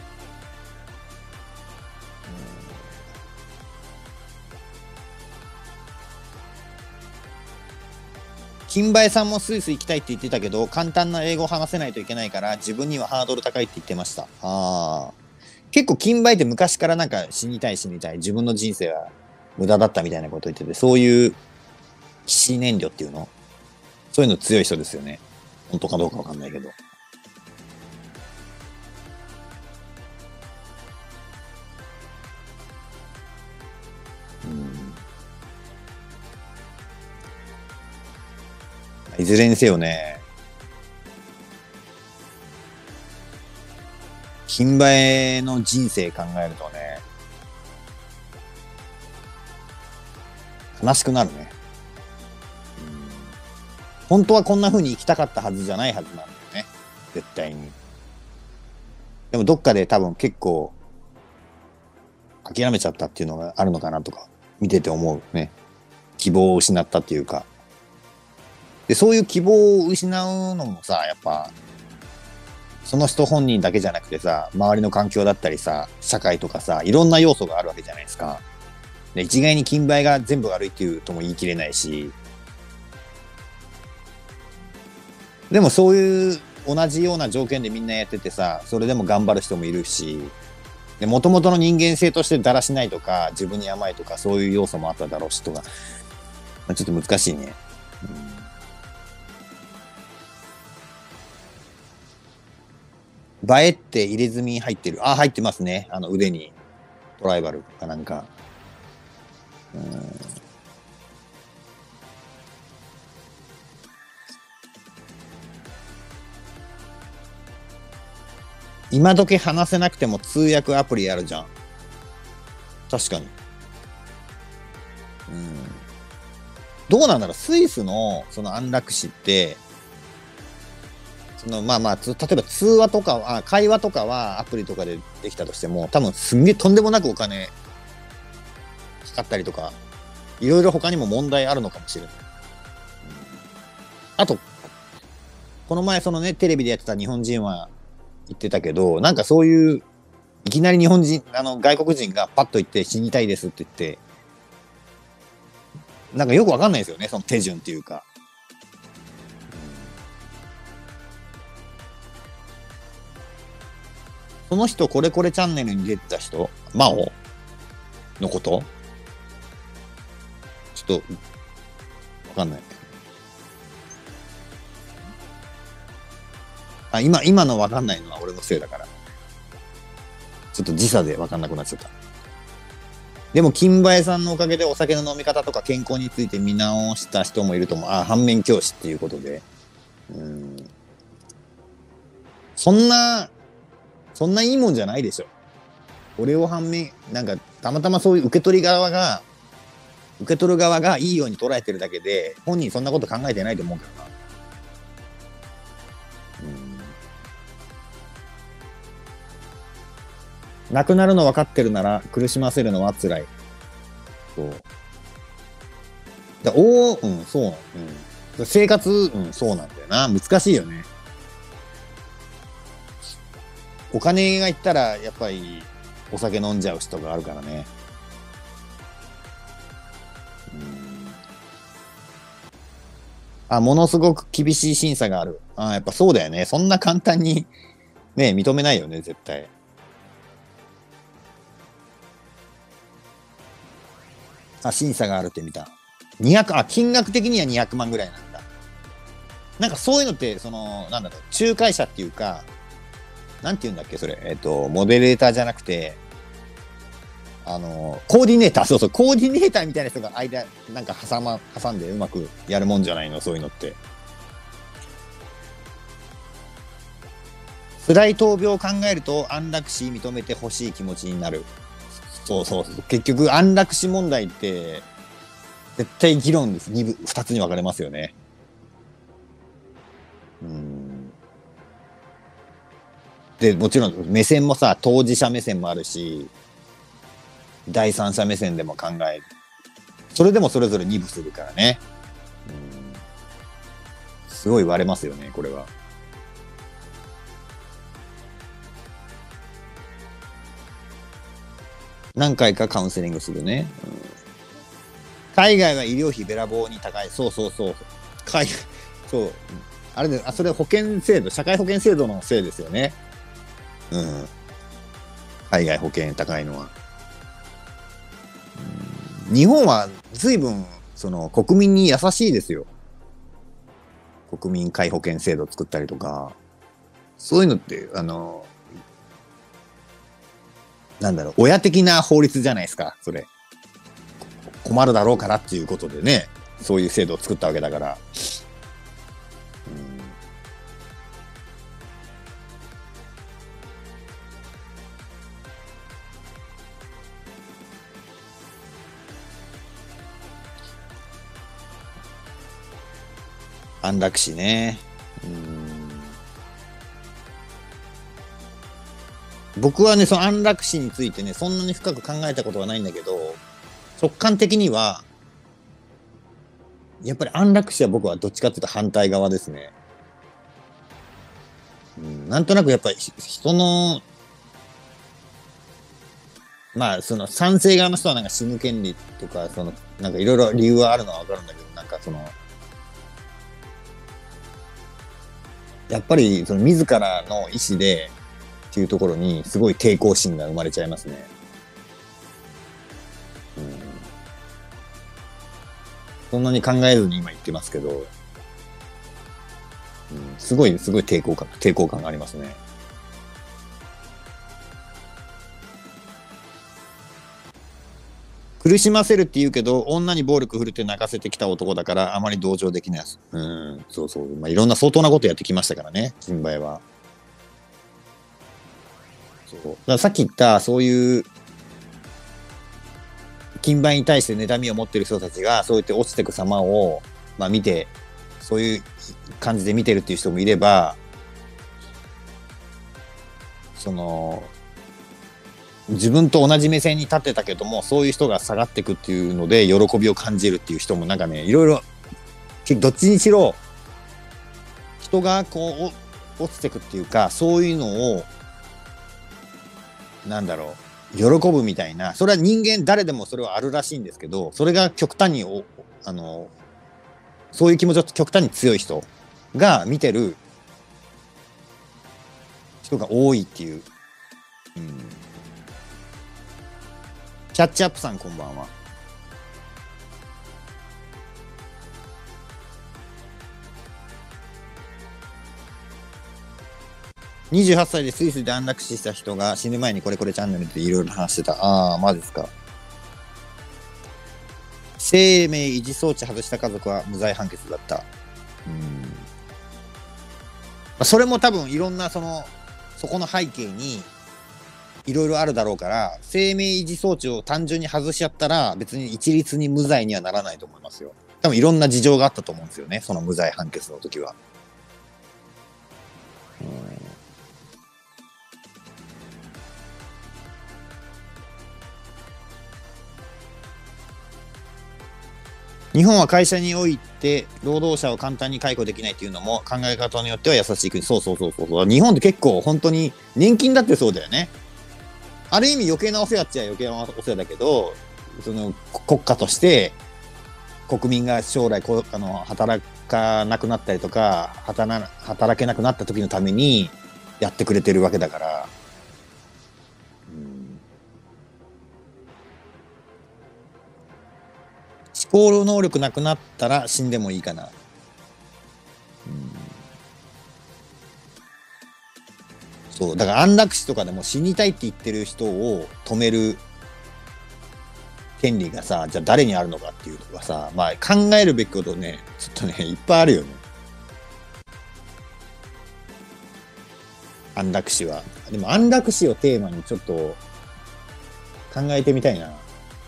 金梅さんもスイス行きたいって言ってたけど、簡単な英語を話せないといけないから、自分にはハードル高いって言ってました。ああ。結構金梅って昔からなんか死にたい死にたい。自分の人生は無駄だったみたいなこと言ってて、そういう起死燃料っていうのそういうの強い人ですよね。本当かどうかわかんないけど。いずれにせよね、金馬絵の人生考えるとね、悲しくなるね。本当はこんな風に生きたかったはずじゃないはずなんだよね。絶対に。でもどっかで多分結構諦めちゃったっていうのがあるのかなとか、見てて思うね。希望を失ったっていうか。で、そういう希望を失うのもさ、やっぱ、その人本人だけじゃなくてさ、周りの環境だったりさ、社会とかさ、いろんな要素があるわけじゃないですか。で、一概に金梅が全部悪いっていうとも言い切れないし、でもそういう同じような条件でみんなやっててさ、それでも頑張る人もいるし、で、元々の人間性としてだらしないとか、自分に甘いとか、そういう要素もあっただろうしとか、まあ、ちょっと難しいね。映えって入れ墨入ってる。あ、入ってますね。腕にトライバルかなんか。今時話せなくても通訳アプリあるじゃん。確かに。どうなんだろう、スイスのその安楽死って、まあまあ、例えば通話とかは、会話とかはアプリとかでできたとしても、多分すんげえとんでもなくお金かかったりとか、いろいろ他にも問題あるのかもしれない。あと、この前そのね、テレビでやってた日本人は言ってたけど、なんかそういう、いきなり日本人、外国人がパッと言って死にたいですって言って、なんかよくわかんないですよね、その手順っていうか。その人、これこれチャンネルに出てた人、マオのことちょっと、わかんない。今のわかんないのは俺のせいだから。ちょっと時差でわかんなくなっちゃった。でも、金梅さんのおかげでお酒の飲み方とか健康について見直した人もいると思う。反面教師っていうことで。そんな、そんないいもんじゃないでしょ。俺を反面、なんか、たまたまそういう受け取る側がいいように捉えてるだけで、本人そんなこと考えてないと思うけどな。亡くなるの分かってるなら苦しませるのは辛い。そう。そうなの。生活、そうなんだよな。難しいよね。お金がいったら、やっぱり、お酒飲んじゃう人があるからね。ものすごく厳しい審査がある。やっぱそうだよね。そんな簡単に、ね、認めないよね、絶対。審査があるって見た。金額的には200万ぐらいなんだ。なんかそういうのって、なんだろう、仲介者っていうか、なんて言うんだっけ、それ。モデレーターじゃなくて、コーディネーター、そうそう、コーディネーターみたいな人がなんか挟んでうまくやるもんじゃないの、そういうのって。辛い闘病を考えると安楽死認めてほしい気持ちになる。そうそう。結局、安楽死問題って、絶対議論です。二つに分かれますよね。 で、もちろん目線もさ、当事者目線もあるし、第三者目線でも考える。それでもそれぞれ二部するからね。すごい割れますよね、これは。何回かカウンセリングするね。海外は医療費べらぼうに高い。そうそうそう。そう。あれで、それ保険制度、社会保険制度のせいですよね。うん。海外保険高いのは。日本は随分、国民に優しいですよ。国民皆保険制度作ったりとか。そういうのって、なんだろう、親的な法律じゃないですか、それ。困るだろうからっていうことでね、そういう制度を作ったわけだから。安楽死ね。僕はね、その安楽死についてね、そんなに深く考えたことはないんだけど、直感的には、やっぱり安楽死は僕はどっちかっていうと反対側ですね。なんとなくやっぱり人の、まあ、その賛成側の人はなんか死ぬ権利とか、なんかいろいろ理由はあるのはわかるんだけど、なんかやっぱりその自らの意思でっていうところにすごい抵抗心が生まれちゃいますね。そんなに考えずに今言ってますけど、すごい抵抗感がありますね。苦しませるって言うけど、女に暴力振るって泣かせてきた男だから、あまり同情できないです。そうそう。まあ、いろんな相当なことやってきましたからね、金梅は。そう。だからさっき言った、そういう、金梅に対して妬みを持ってる人たちが、そうやって落ちてく様を、まあ見て、そういう感じで見てるっていう人もいれば、自分と同じ目線に立ってたけども、そういう人が下がっていくっていうので、喜びを感じるっていう人もなんかね、いろいろ、どっちにしろ、人がこう、落ちていくっていうか、そういうのを、なんだろう、喜ぶみたいな、それは人間誰でもそれはあるらしいんですけど、それが極端にそういう気持ちが極端に強い人が見てる人が多いっていう。キャッチアップさんこんばんは。28歳でスイスで安楽死した人が死ぬ前にこれチャンネルでいろいろ話してた。ああ、マジですか。生命維持装置外した家族は無罪判決だった。それも多分いろんなそこの背景にいろいろあるだろうから、生命維持装置を単純に外しちゃったら別に一律に無罪にはならないと思いますよ。多分いろんな事情があったと思うんですよね、その無罪判決の時は。日本は会社において労働者を簡単に解雇できないっていうのも考え方によっては優しい国。そうそうそうそう。日本って結構本当に年金だってそうだよね。ある意味余計なお世話っちゃ余計なお世話だけど、国家として国民が将来働かなくなったりとか働けなくなった時のためにやってくれてるわけだから。思考能力なくなったら死んでもいいかな。そうだから安楽死とかでも死にたいって言ってる人を止める権利がさ、じゃあ誰にあるのかっていうのがさ、まあ考えるべきことね、ちょっとねいっぱいあるよね。安楽死は。でも安楽死をテーマにちょっと考えてみたいな。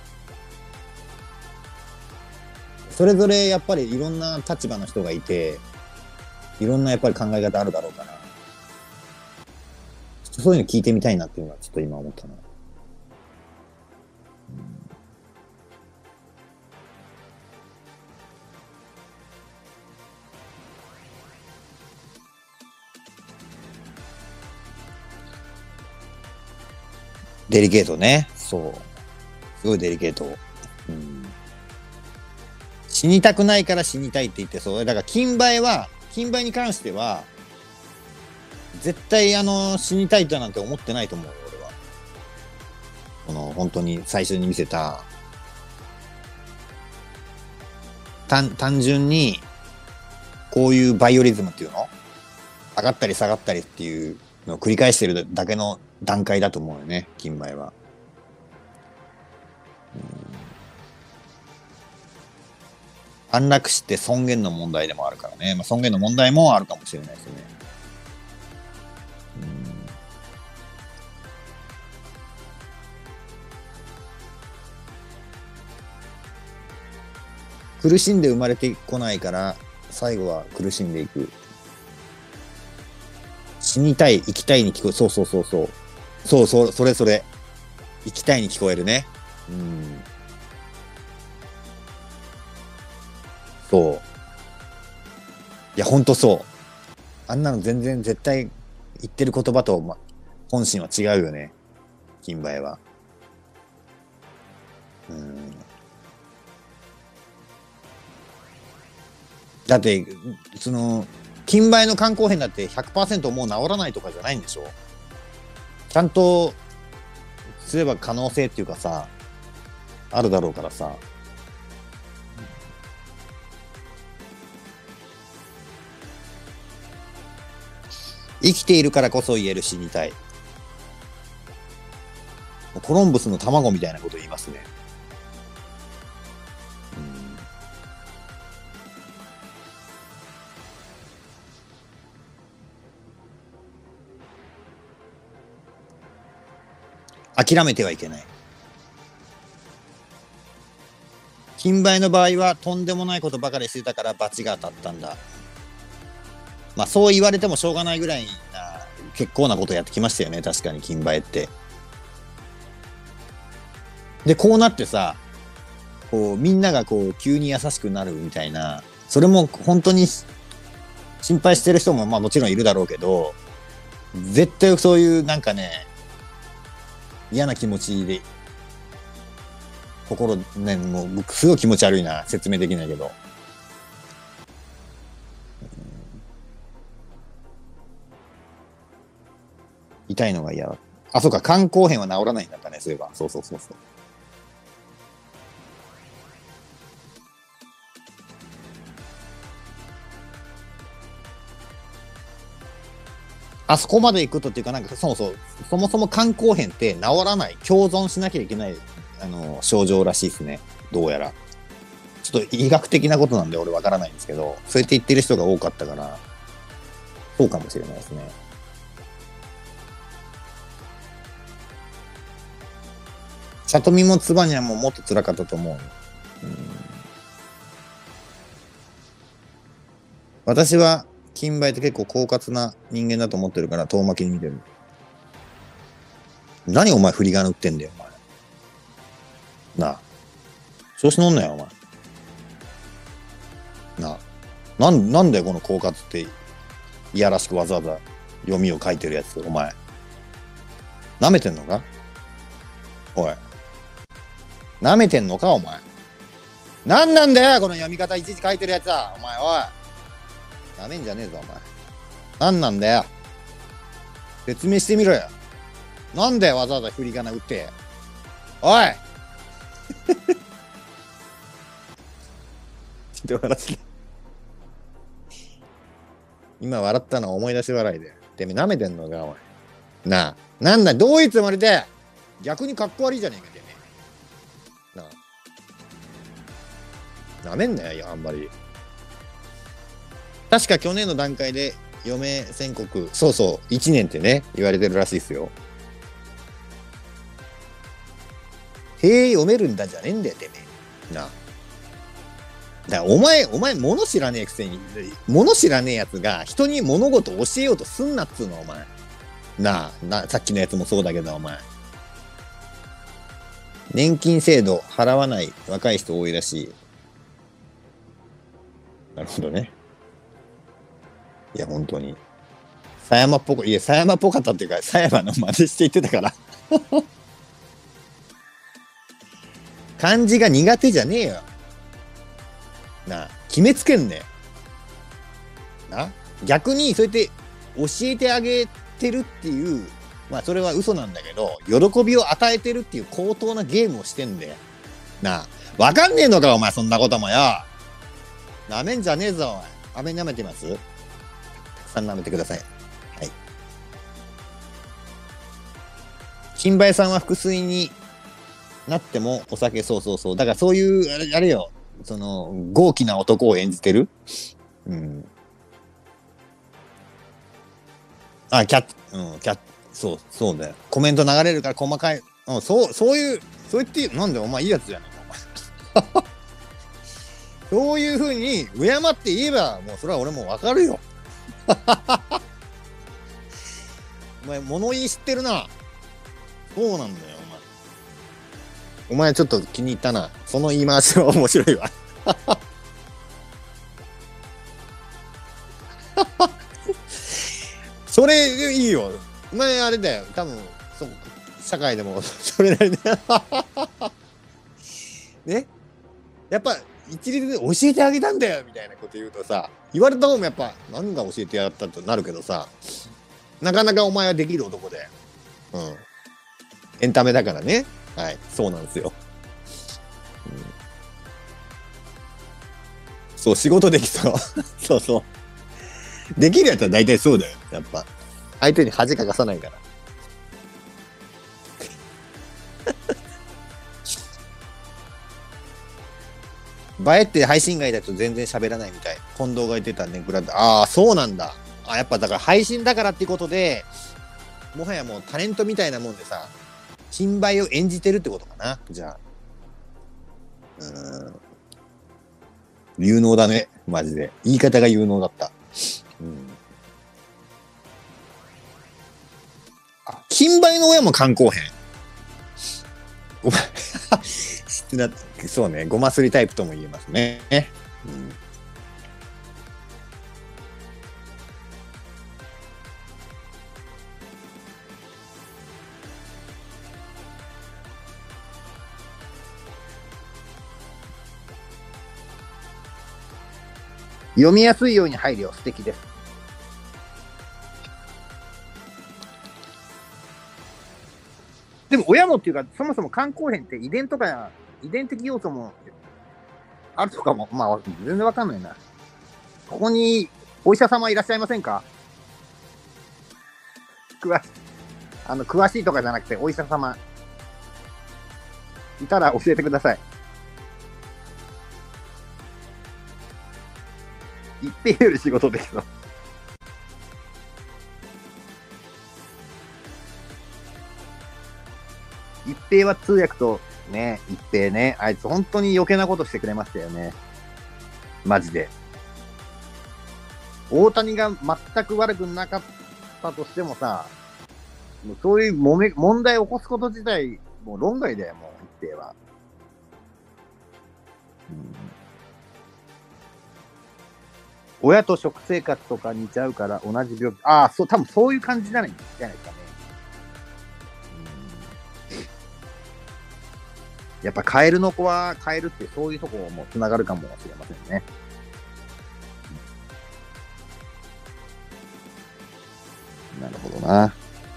それぞれやっぱりいろんな立場の人がいて、いろんなやっぱり考え方あるだろうから。 そういうの聞いてみたいなっていうのはちょっと今思ったな。デリケートね。そう。すごいデリケート。うん、死にたくないから死にたいって言ってそう。だから金梅に関しては、絶対死にたいとなんて思ってないと思うよ、俺は。本当に最初に見せた、単純に、こういうバイオリズムっていうの上がったり下がったりっていうのを繰り返してるだけの段階だと思うよね、金梅は。安楽死って尊厳の問題でもあるからね。まあ、尊厳の問題もあるかもしれないですね。苦しんで生まれてこないから、最後は苦しんでいく。死にたい、生きたいに聞こえ、そうそうそうそう。そうそう、それそれ。生きたいに聞こえるね。うん。そう。いや、ほんとそう。あんなの全然絶対言ってる言葉と、本心は違うよね。金梅は。うん。だって、金梅の肝硬変だって100%もう治らないとかじゃないんでしょ？ちゃんとすれば可能性っていうかさ、あるだろうからさ。生きているからこそ言える死にたい。コロンブスの卵みたいなこと言いますね。諦めてはいけない。金梅の場合はとんでもないことばかりしてたから罰が当たったんだ。まあそう言われてもしょうがないぐらいな結構なことやってきましたよね、確かに金梅って。でこうなってさ、こうみんながこう急に優しくなるみたいな、それも本当に心配してる人もまあもちろんいるだろうけど、絶対そういうなんかね、嫌な気持ちで、心ね、もうすごい気持ち悪いな、説明できないけど。痛いのが嫌だ。あ、そうか、肝硬変は治らないんだったね、そういえば。そうそうそうそう。あそこまで行くとっていうか、なんかそもそも肝硬変って治らない、共存しなきゃいけない、症状らしいですね。どうやら。ちょっと医学的なことなんで俺わからないんですけど、そうやって言ってる人が多かったから、そうかもしれないですね。里見もつばにはももっと辛かったと思う。私は金梅って結構狡猾な人間だと思ってるから遠巻きに見てる。何お前振り仮名打ってんだよ、お前。なあ。調子乗んなよ、お前。なあ。なんだよ、この狡猾って、いやらしくわざわざ読みを書いてるやつ、お前。舐めてんのか？おい。舐めてんのか、お前。なんなんだよ、この読み方いちいち書いてるやつは。お前、おい。舐めんじゃねえぞ、お前。なんなんだよ。説明してみろよ。なんだよ、わざわざ振り仮名打って。おいちょっと笑って。今笑ったのは思い出し笑いで。てめえ舐めてんのか、お前。なあ。なんだ、どういうつもりで逆にかっこ悪いじゃねえか、てめえ。なあ。舐めんなよ、あんまり。確か去年の段階で余命宣告、そうそう、1年ってね、言われてるらしいですよ。へえ、読めるんだじゃねえんだよ、てめえ。なあ。だからお前、物知らねえくせに、物知らねえやつが人に物事を教えようとすんなっつうの、お前。 さっきのやつもそうだけど、お前。年金制度払わない若い人多いらしい。なるほどね。いや、本当に。狭山っぽく、いや、狭山っぽかったっていうか、狭山の真似して言ってたから。漢字が苦手じゃねえよ。決めつけんね。逆に、そうやって教えてあげてるっていう、まあ、それは嘘なんだけど、喜びを与えてるっていう高等なゲームをしてんだよ。わかんねえのか、お前、そんなこともよ。なめんじゃねえぞ、おい。飴舐めてます？たくさん舐めてください。はい。金梅さんは腹水になってもお酒、そうそうそう。だからそういう、あれよ。その、豪気な男を演じてる。うん。キャッ、そうだよ。コメント流れるから細かい。そういう、そう言って、なんでお前いいやつじゃねえか、お前。そういうふうに敬って言えば、もうそれは俺もわかるよ。お前、物言い知ってるな。そうなんだよ、お前。お前ちょっと気に入ったな。その言い回しは面白いわ。それいいよ。お前あれだよ。多分、社会でもそれなりだよ。ね。やっぱ、一律で教えてあげたんだよみたいなこと言うとさ、言われた方もやっぱ、何が教えてやったとなるけどさ、なかなかお前はできる男で。うん。エンタメだからね。はい。そうなんですよ。うん、そう、仕事できそう。そうそう。できるやつは大体そうだよ。やっぱ。相手に恥かかさないから。映えって配信外だと全然喋らないみたい。近藤が言ってたね、グランああ、そうなんだ。やっぱだから配信だからってことで、もはやもうタレントみたいなもんでさ、金梅を演じてるってことかな。じゃあ。有能だね。マジで。言い方が有能だった。うん。金梅の親も肝硬変。ごめん。そうね。ごますりタイプとも言えますね。うん、読みやすいように配慮、素敵です。でも親もっていうか、そもそも肝硬変って遺伝とか、遺伝的要素もあるとかも、まあ、全然わかんないな。ここにお医者様いらっしゃいませんか？詳しいとかじゃなくて、お医者様いたら教えてください。一平より仕事ですよ。一平は通訳とね、一平ね、あいつ本当に余計なことしてくれましたよね。マジで。大谷が全く悪くなかったとしてもさ、もうそういう問題を起こすこと自体、もう論外だよ、もう一平は。親と食生活とか似ちゃうから同じ病気。そう、多分そういう感じじゃないですかね。やっぱカエルの子はカエルってそういうとこもつながるかもしれませんね。なるほどな。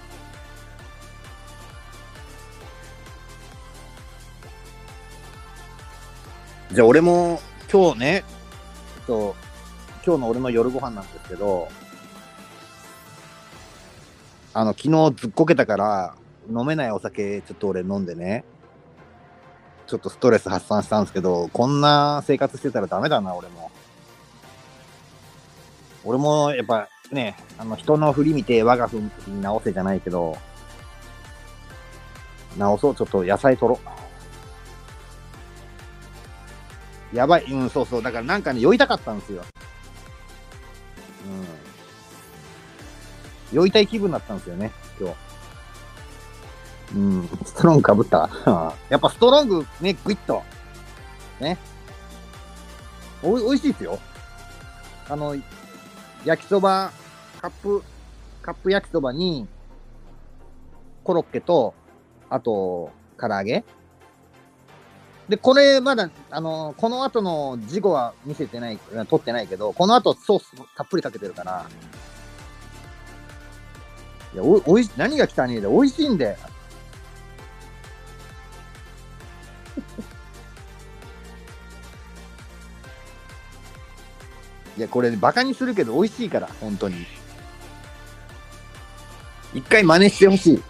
じゃあ俺も今日ね、今日の俺の夜ご飯なんですけど、昨日ずっこけたから飲めないお酒ちょっと俺飲んでね、ちょっとストレス発散したんですけど、こんな生活してたらダメだな、俺も。俺もやっぱね、人の振り見て我が振りに直せじゃないけど、直そう、ちょっと野菜取ろう。やばい、そうそう。だからなんかね、酔いたかったんですよ。酔いたい気分だったんですよね。 今日。うん、ストロング被った。やっぱストロングね、グイッと。ね。おいしいですよ。焼きそば、カップ焼きそばに、コロッケと、あと、唐揚げ。で、これ、まだ、この後の事後は見せてない、撮ってないけど、この後ソースたっぷりかけてるから、いや、何が汚ねえで、美味しいんで。いや、これ、バカにするけど、美味しいから、本当に。一回真似してほしい。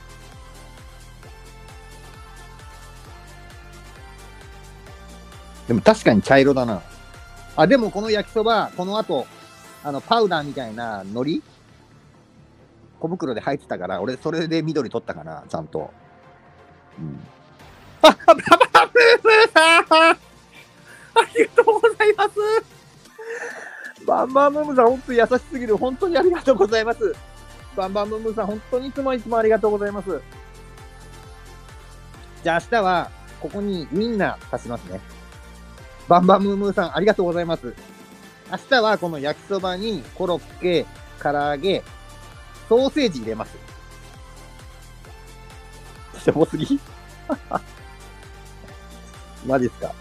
でも確かに茶色だな。あ、でもこの焼きそば、この後、パウダーみたいな海苔小袋で入ってたから、俺、それで緑取ったかな、ちゃんと。うん。あ、ババブーさんありがとうございます。バンバンムームさん、本当に優しすぎる。本当にありがとうございます。バンバンムームさん、本当にいつもありがとうございます。じゃあ明日は、ここにウインナー足しますね。バンバンムームーさん、ありがとうございます。明日はこの焼きそばにコロッケ、唐揚げ、ソーセージ入れます。しょぼすぎマジっすか。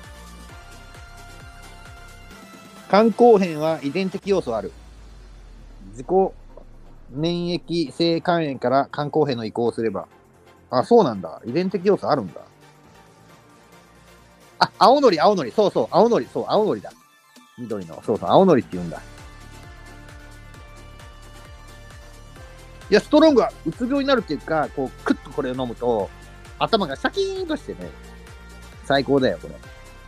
肝硬変は遺伝的要素ある。自己免疫性肝炎から肝硬変の移行をすれば。あ、そうなんだ。遺伝的要素あるんだ。あ、青のり。そうそう、青のりだ。緑の。そうそう、青のりって言うんだ。いや、ストロングはうつ病になるっていうか、こう、クッとこれを飲むと、頭がシャキーンとしてね、最高だよ、これ。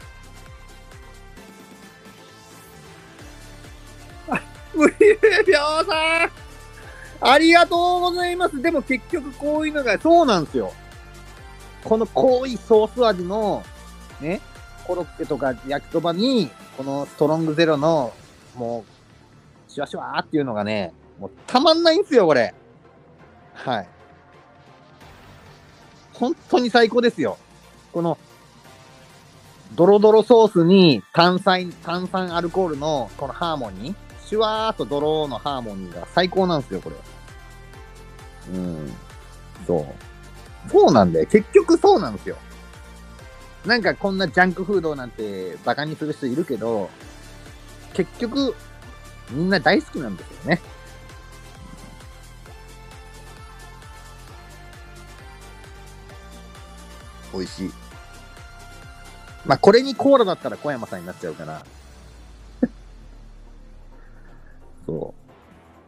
無病さんありがとうございます。でも結局こういうのが、そうなんですよ。この濃いソース味の、ね、コロッケとか焼きそばに、このストロングゼロの、もう、シュワシュワーっていうのがね、もうたまんないんですよ、これ。はい。本当に最高ですよ。この、ドロドロソースに炭酸アルコールのこのハーモニー、シュワーっとドローのハーモニーが最高なんですよ、これ。うん。そう。そうなんだよ。結局そうなんですよ。なんかこんなジャンクフードなんてバカにする人いるけど、結局、みんな大好きなんですよね。美味しい。まあ、これにコーラだったら小山さんになっちゃうから。そう。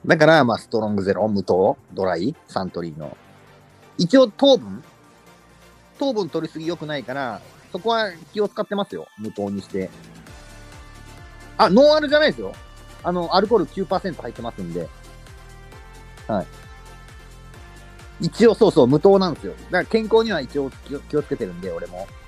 だから、まあ、ストロングゼロ、無糖、ドライ、サントリーの。一応、糖分取りすぎ良くないから、そこは気を使ってますよ。無糖にして。あ、ノンアルじゃないですよ。アルコール 9% 入ってますんで。はい。一応、そうそう、無糖なんですよ。だから健康には一応気をつけてるんで、俺も。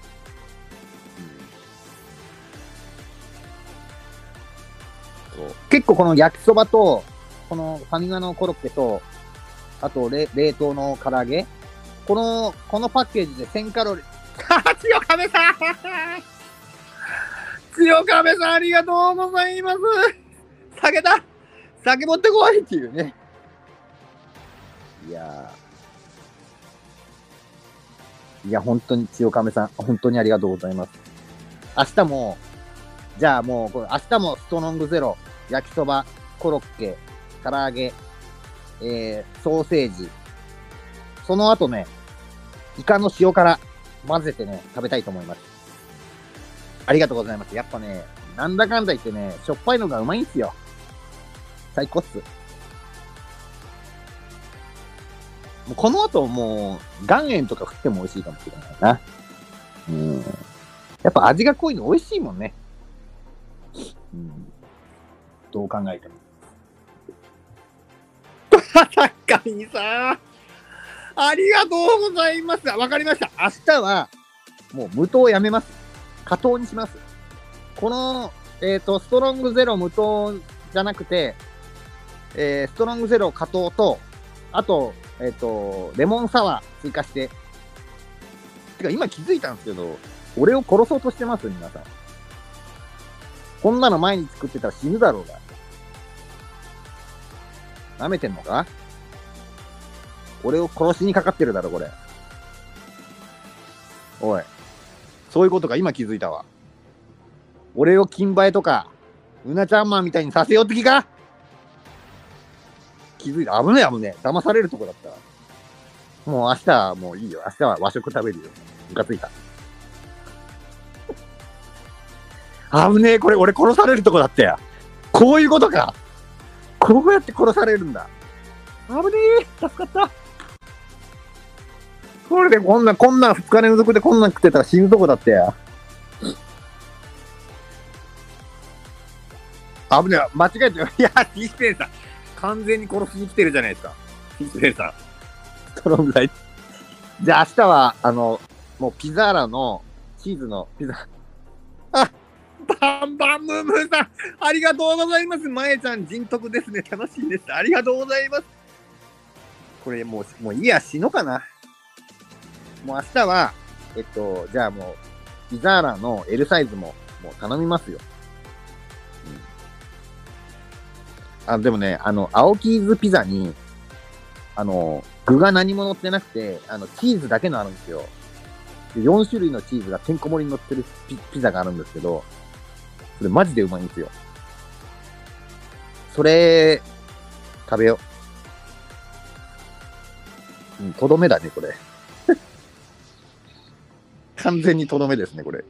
そう結構この焼きそばと、このファミマのコロッケと、あと冷凍の唐揚げ。このパッケージで1000カロリー。強亀さん強亀さんありがとうございます。酒持ってこいっていうね。いや、本当に強亀さん、本当にありがとうございます。明日も、じゃあもう、明日もストロングゼロ、焼きそば、コロッケ、唐揚げ、ソーセージ。その後ね、イカの塩辛混ぜてね、食べたいと思います。ありがとうございます。やっぱね、なんだかんだ言ってね、しょっぱいのがうまいんすよ。最高っす。もうこの後もう、岩塩とか振っても美味しいかもしれないな。やっぱ味が濃いの美味しいもんね。どう考えても。確かにさありがとうございます。わかりました。明日は、もう無糖やめます。加糖にします。この、ストロングゼロ無糖じゃなくて、ストロングゼロ加糖と、あと、 レモンサワー追加して。てか、今気づいたんですけど、俺を殺そうとしてます、皆さん。こんなの毎日食ってたら死ぬだろうが。舐めてんのか？俺を殺しにかかってるだろ、これ。おい。そういうことか、今気づいたわ。俺を金映えとか、うなちゃんマンみたいにさせようって気か？気づいた。危ねえ危ねえ。騙されるとこだった。もう明日はもういいよ。明日は和食食べるよ。ムカついた。危ねえ。これ俺殺されるとこだったよ。こういうことか。こうやって殺されるんだ。危ねえ。助かった。これでこんな2日連続でこんなん食ってたら死ぬとこだったよ。危ねえ。間違えてよ。いや、ティースペンさん。完全に殺しに来てるじゃないですか。ティースペンさん。ストロングライト。じゃあ明日は、もうピザーラのチーズのピザ。あ、バンバンムームーさん、ありがとうございます。まえちゃん、人徳ですね。楽しいです。ありがとうございます。これもういいや、死のかな。もう明日は、じゃあもう、ピザーラの L サイズも頼みますよ。でもね、青キーズピザに、具が何も乗ってなくて、チーズだけのあるんですよ。で4種類のチーズがてんこ盛りに乗ってるピザがあるんですけど、それマジでうまいんですよ。それ、食べよう。うん、とどめだね、これ。完全にとどめですね、これ。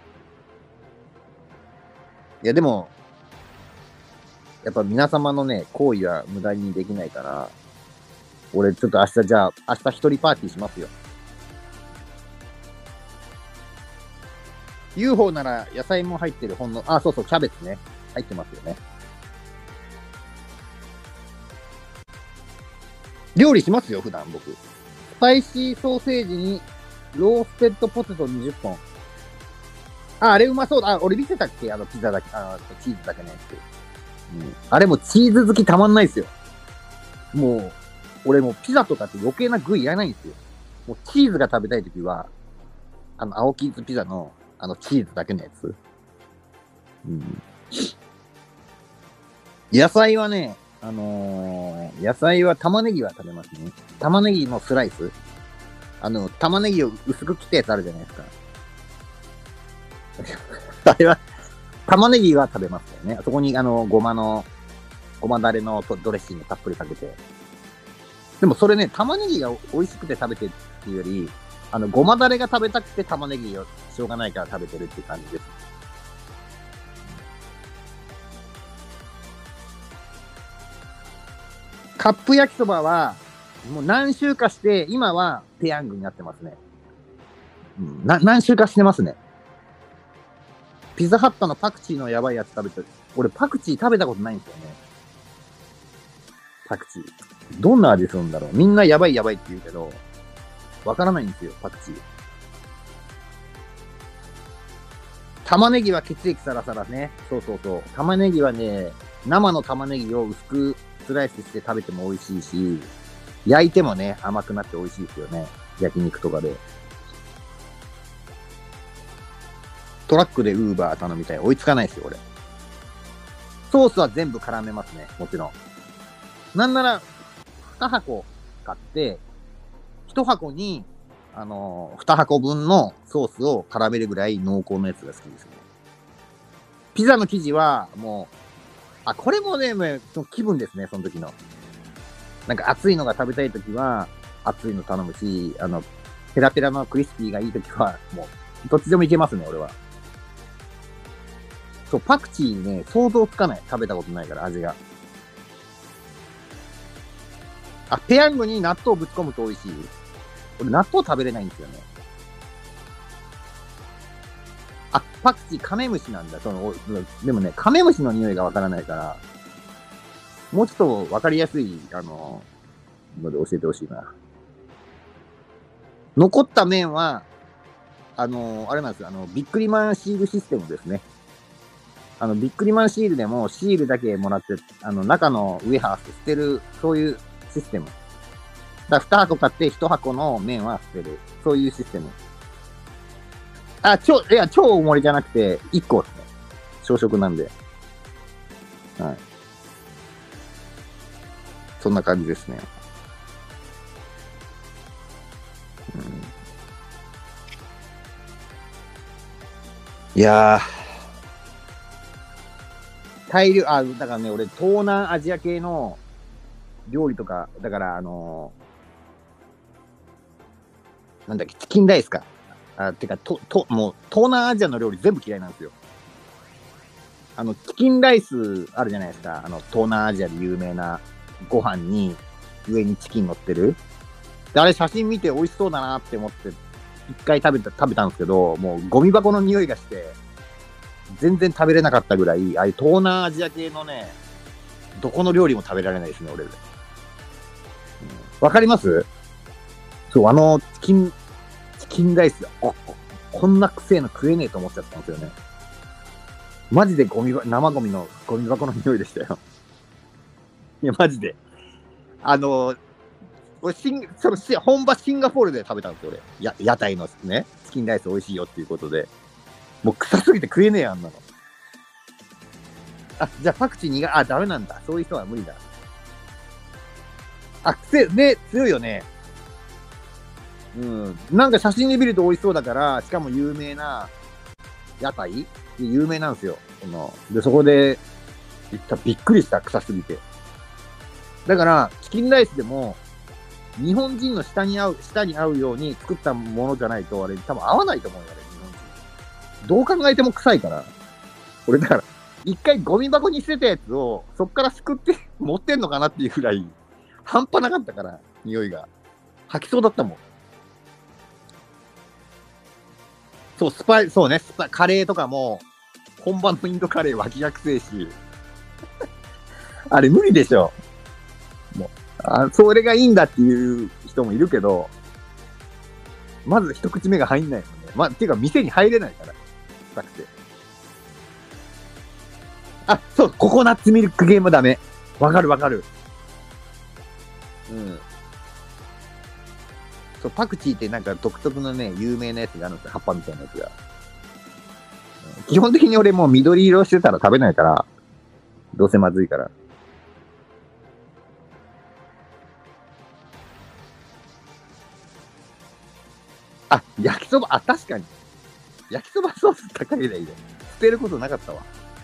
いや、でも、やっぱ皆様のね、行為は無駄にできないから、俺ちょっと明日一人パーティーしますよ。UFO なら野菜も入ってるそうそう、キャベツね。入ってますよね。料理しますよ、普段僕。スパイシーソーセージにローステッドポテト20本。あれうまそうだ。俺見せたっけピザだけ、チーズだけのやつ。あれもチーズ好きたまんないですよ。もう、俺もうピザとかって余計な具いらないんですよ。もうチーズが食べたいときは、青キーズピザの、チーズだけのやつ。野菜はね、野菜は玉ねぎは食べますね。玉ねぎのスライス。玉ねぎを薄く切ったやつあるじゃないですか。あれは、玉ねぎは食べますよね。そこにごまだれのドレッシングたっぷりかけて。でもそれね、玉ねぎが美味しくて食べてるっていうより、ごまだれが食べたくて玉ねぎをしょうがないから食べてるっていう感じです。カップ焼きそばは、もう何週かして、今はペヤングになってますね。何週かしてますね。ピザハットのパクチーのやばいやつ食べてる。俺パクチー食べたことないんですよね。パクチー。どんな味するんだろう。みんなやばいって言うけど、わからないんですよ、パクチー。玉ねぎは血液サラサラね。そう。玉ねぎはね、生の玉ねぎを薄くスライスして食べても美味しいし、焼いてもね、甘くなって美味しいですよね。焼肉とかで。トラックでウーバー頼みたい。追いつかないですよ、俺。ソースは全部絡めますね、もちろん。なんなら、2箱買って、1箱に、2箱分のソースを絡めるぐらい濃厚なやつが好きですね。ピザの生地は、もう、これもね、気分ですね、その時の。なんか熱いのが食べたい時は、熱いの頼むし、ペラペラのクリスピーがいい時は、もう、どっちでもいけますね、俺は。そう、パクチーね、想像つかない。食べたことないから、味が。ペヤングに納豆ぶち込むと美味しい。俺、納豆食べれないんですよね。パクチー、カメムシなんだ。でもね、カメムシの匂いがわからないから、もうちょっとわかりやすい、ので教えてほしいな。残った麺は、あれなんですよ。ビックリマンシールシステムですね。ビックリマンシールでもシールだけもらって、中のウエハース捨てる、そういうシステム。 だから2箱買って1箱の麺は捨てる。そういうシステム。あ、超大盛りじゃなくて、1個ですね。朝食なんで。はい。そんな感じですね。うん、いやだからね、俺、東南アジア系の料理とか、だから、なんだっけ、チキンライスか。てか、もう、東南アジアの料理全部嫌いなんですよ。チキンライスあるじゃないですか。東南アジアで有名なご飯に上にチキン乗ってる。で、あれ写真見て美味しそうだなって思って、一回食べたんですけど、もうゴミ箱の匂いがして、全然食べれなかったぐらい、ああいう東南アジア系のね、どこの料理も食べられないですね、俺。わかります？そう、チキンライス、こんな臭いの食えねえと思っちゃったんですよね。マジで生ゴミのゴミ箱の匂いでしたよ。いや、マジで。俺本場シンガポールで食べたんですよ、俺。屋台のね、チキンライス美味しいよっていうことで。もう臭すぎて食えねえやんなの。じゃあパクチーダメなんだ。そういう人は無理だ。強いよね。うん。なんか写真で見ると美味しそうだから、しかも有名な屋台有名なんですよ。そこで行ったびっくりした、臭すぎて。だから、チキンライスでも、日本人の舌に合うように作ったものじゃないと、あれ多分合わないと思うよ、あれ、日本人。どう考えても臭いから。俺だから、一回ゴミ箱に捨てたやつを、そっからすくって持ってんのかなっていうくらい、半端なかったから、匂いが。吐きそうだったもん。そうね、カレーとかも、本場のインドカレー脇役せえし、あれ無理でしょ。もう、それがいいんだっていう人もいるけど、まず一口目が入んないもんね。っていうか店に入れないから、臭くて。そう、ココナッツミルクゲームダメ。わかる。うん。そう、パクチーってなんか独特のね、有名なやつがあるんですよ。葉っぱみたいなやつが。基本的に俺もう緑色してたら食べないから、どうせまずいから。焼きそば、確かに。焼きそばソース高いでいいよ。捨てることなかったわ。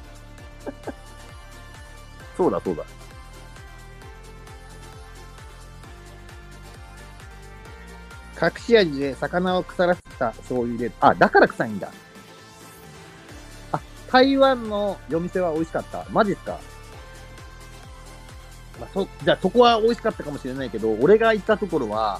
そうだ。隠し味で魚を腐らせた醤油入れ、だから臭いんだ。台湾の夜店は美味しかった。マジっすか？じゃあそこは美味しかったかもしれないけど、俺が行ったところは、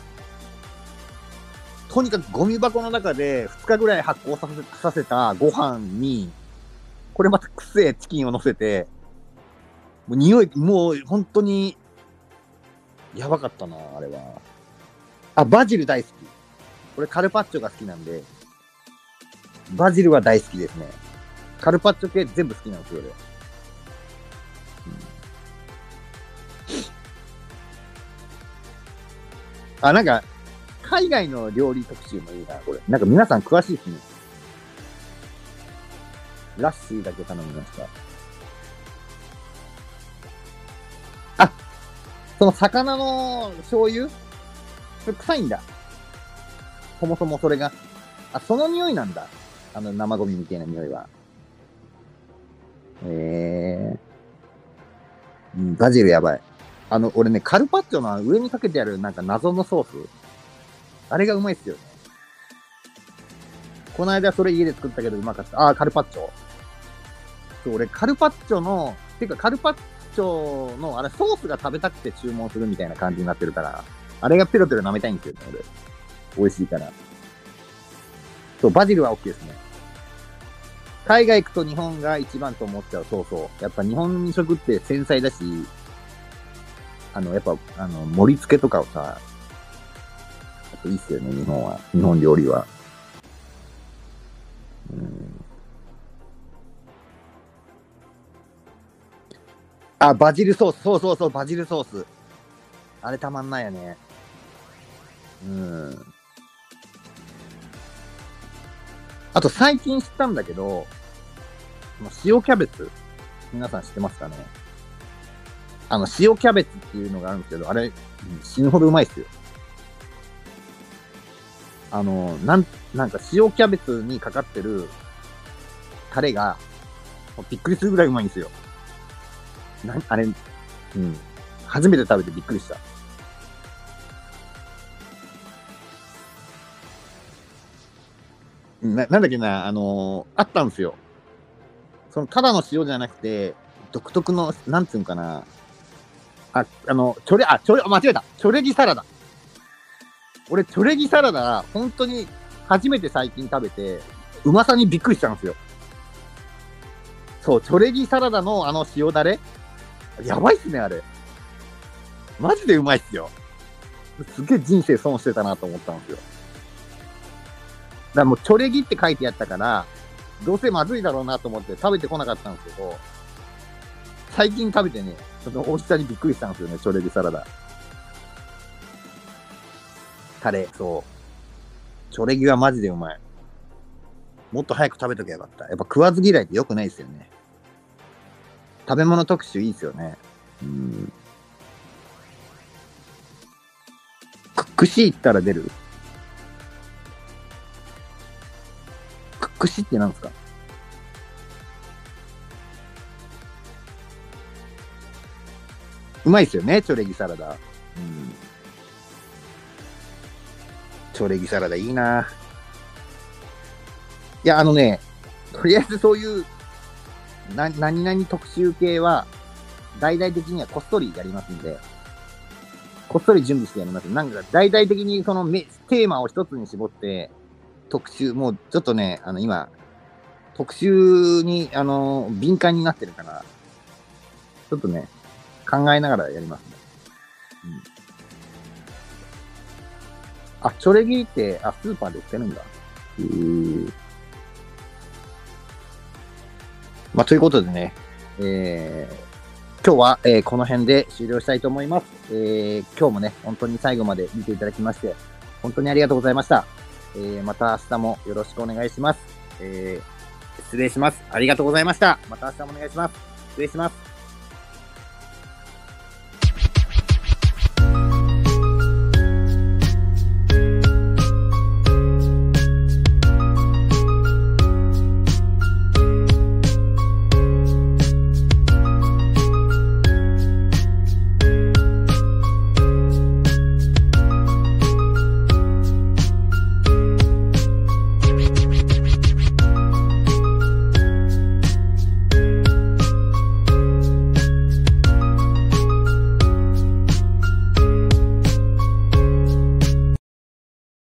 とにかくゴミ箱の中で2日ぐらい発酵させたご飯に、これまたくせえチキンを乗せて、もう匂い、もう本当に、やばかったな、あれは。バジル大好き。俺カルパッチョが好きなんで、バジルは大好きですね。カルパッチョ系全部好きなんですよ、俺。なんか、海外の料理特集もいいな、これ。なんか皆さん詳しいですね。ラッシーだけ頼みました。その魚の醤油それ臭いんだ。そもそもそれが。その匂いなんだ。生ゴミみたいな匂いは。バジルやばい。俺ね、カルパッチョの上にかけてあるなんか謎のソース。あれがうまいっすよね。この間それ家で作ったけどうまかった。カルパッチョ。そう、俺カルパッチョの、カルパッチョの、あれソースが食べたくて注文するみたいな感じになってるから、あれがペロペロ舐めたいんですよね、俺。美味しいから。そう、バジルは OK ですね。海外行くと日本が一番と思っちゃう。そうそう。やっぱ日本食って繊細だし、やっぱ、盛り付けとかをさ、やっぱいいっすよね、日本は。日本料理は。バジルソース。そう、バジルソース。あれたまんないよね。 うん。あと最近知ったんだけど、塩キャベツ、皆さん知ってますかね？塩キャベツっていうのがあるんですけど、あれ、死ぬほどうまいっすよ。なんか塩キャベツにかかってるタレが、びっくりするぐらいうまいんですよ。あれ、うん。初めて食べてびっくりした。なんだっけな、あったんですよ。ただの塩じゃなくて、独特の、なんつうんかな。間違えた。チョレギサラダ。俺、チョレギサラダ、本当に初めて最近食べて、うまさにびっくりしたんですよ。そう、チョレギサラダの塩だれやばいっすね、あれ。マジでうまいっすよ。すげえ人生損してたなと思ったんですよ。だからもう、チョレギって書いてあったから、どうせまずいだろうなと思って食べてこなかったんですけど、最近食べてね、その美味しさにびっくりしたんですよね、チョレギサラダ。タレ、そう。チョレギはマジでうまい。もっと早く食べときゃよかった。やっぱ食わず嫌いって良くないですよね。食べ物特集いいですよね。うん。串行ったら出る？串ってなんですか？うまいですよね、チョレギサラダ。うん。チョレギサラダいいな。いや、とりあえずそういう、何々特集系は、大々的にはこっそりやりますんで、こっそり準備してやります。なんか、大々的にテーマを一つに絞って、特集、もうちょっとね、今、特集に、敏感になってるから、ちょっとね、考えながらやりますね。うん、チョレギって、スーパーで売ってるんだ。ということでね、今日は、この辺で終了したいと思います。今日もね、本当に最後まで見ていただきまして、本当にありがとうございました。また明日もよろしくお願いします。失礼します。ありがとうございました。また明日もお願いします。失礼します。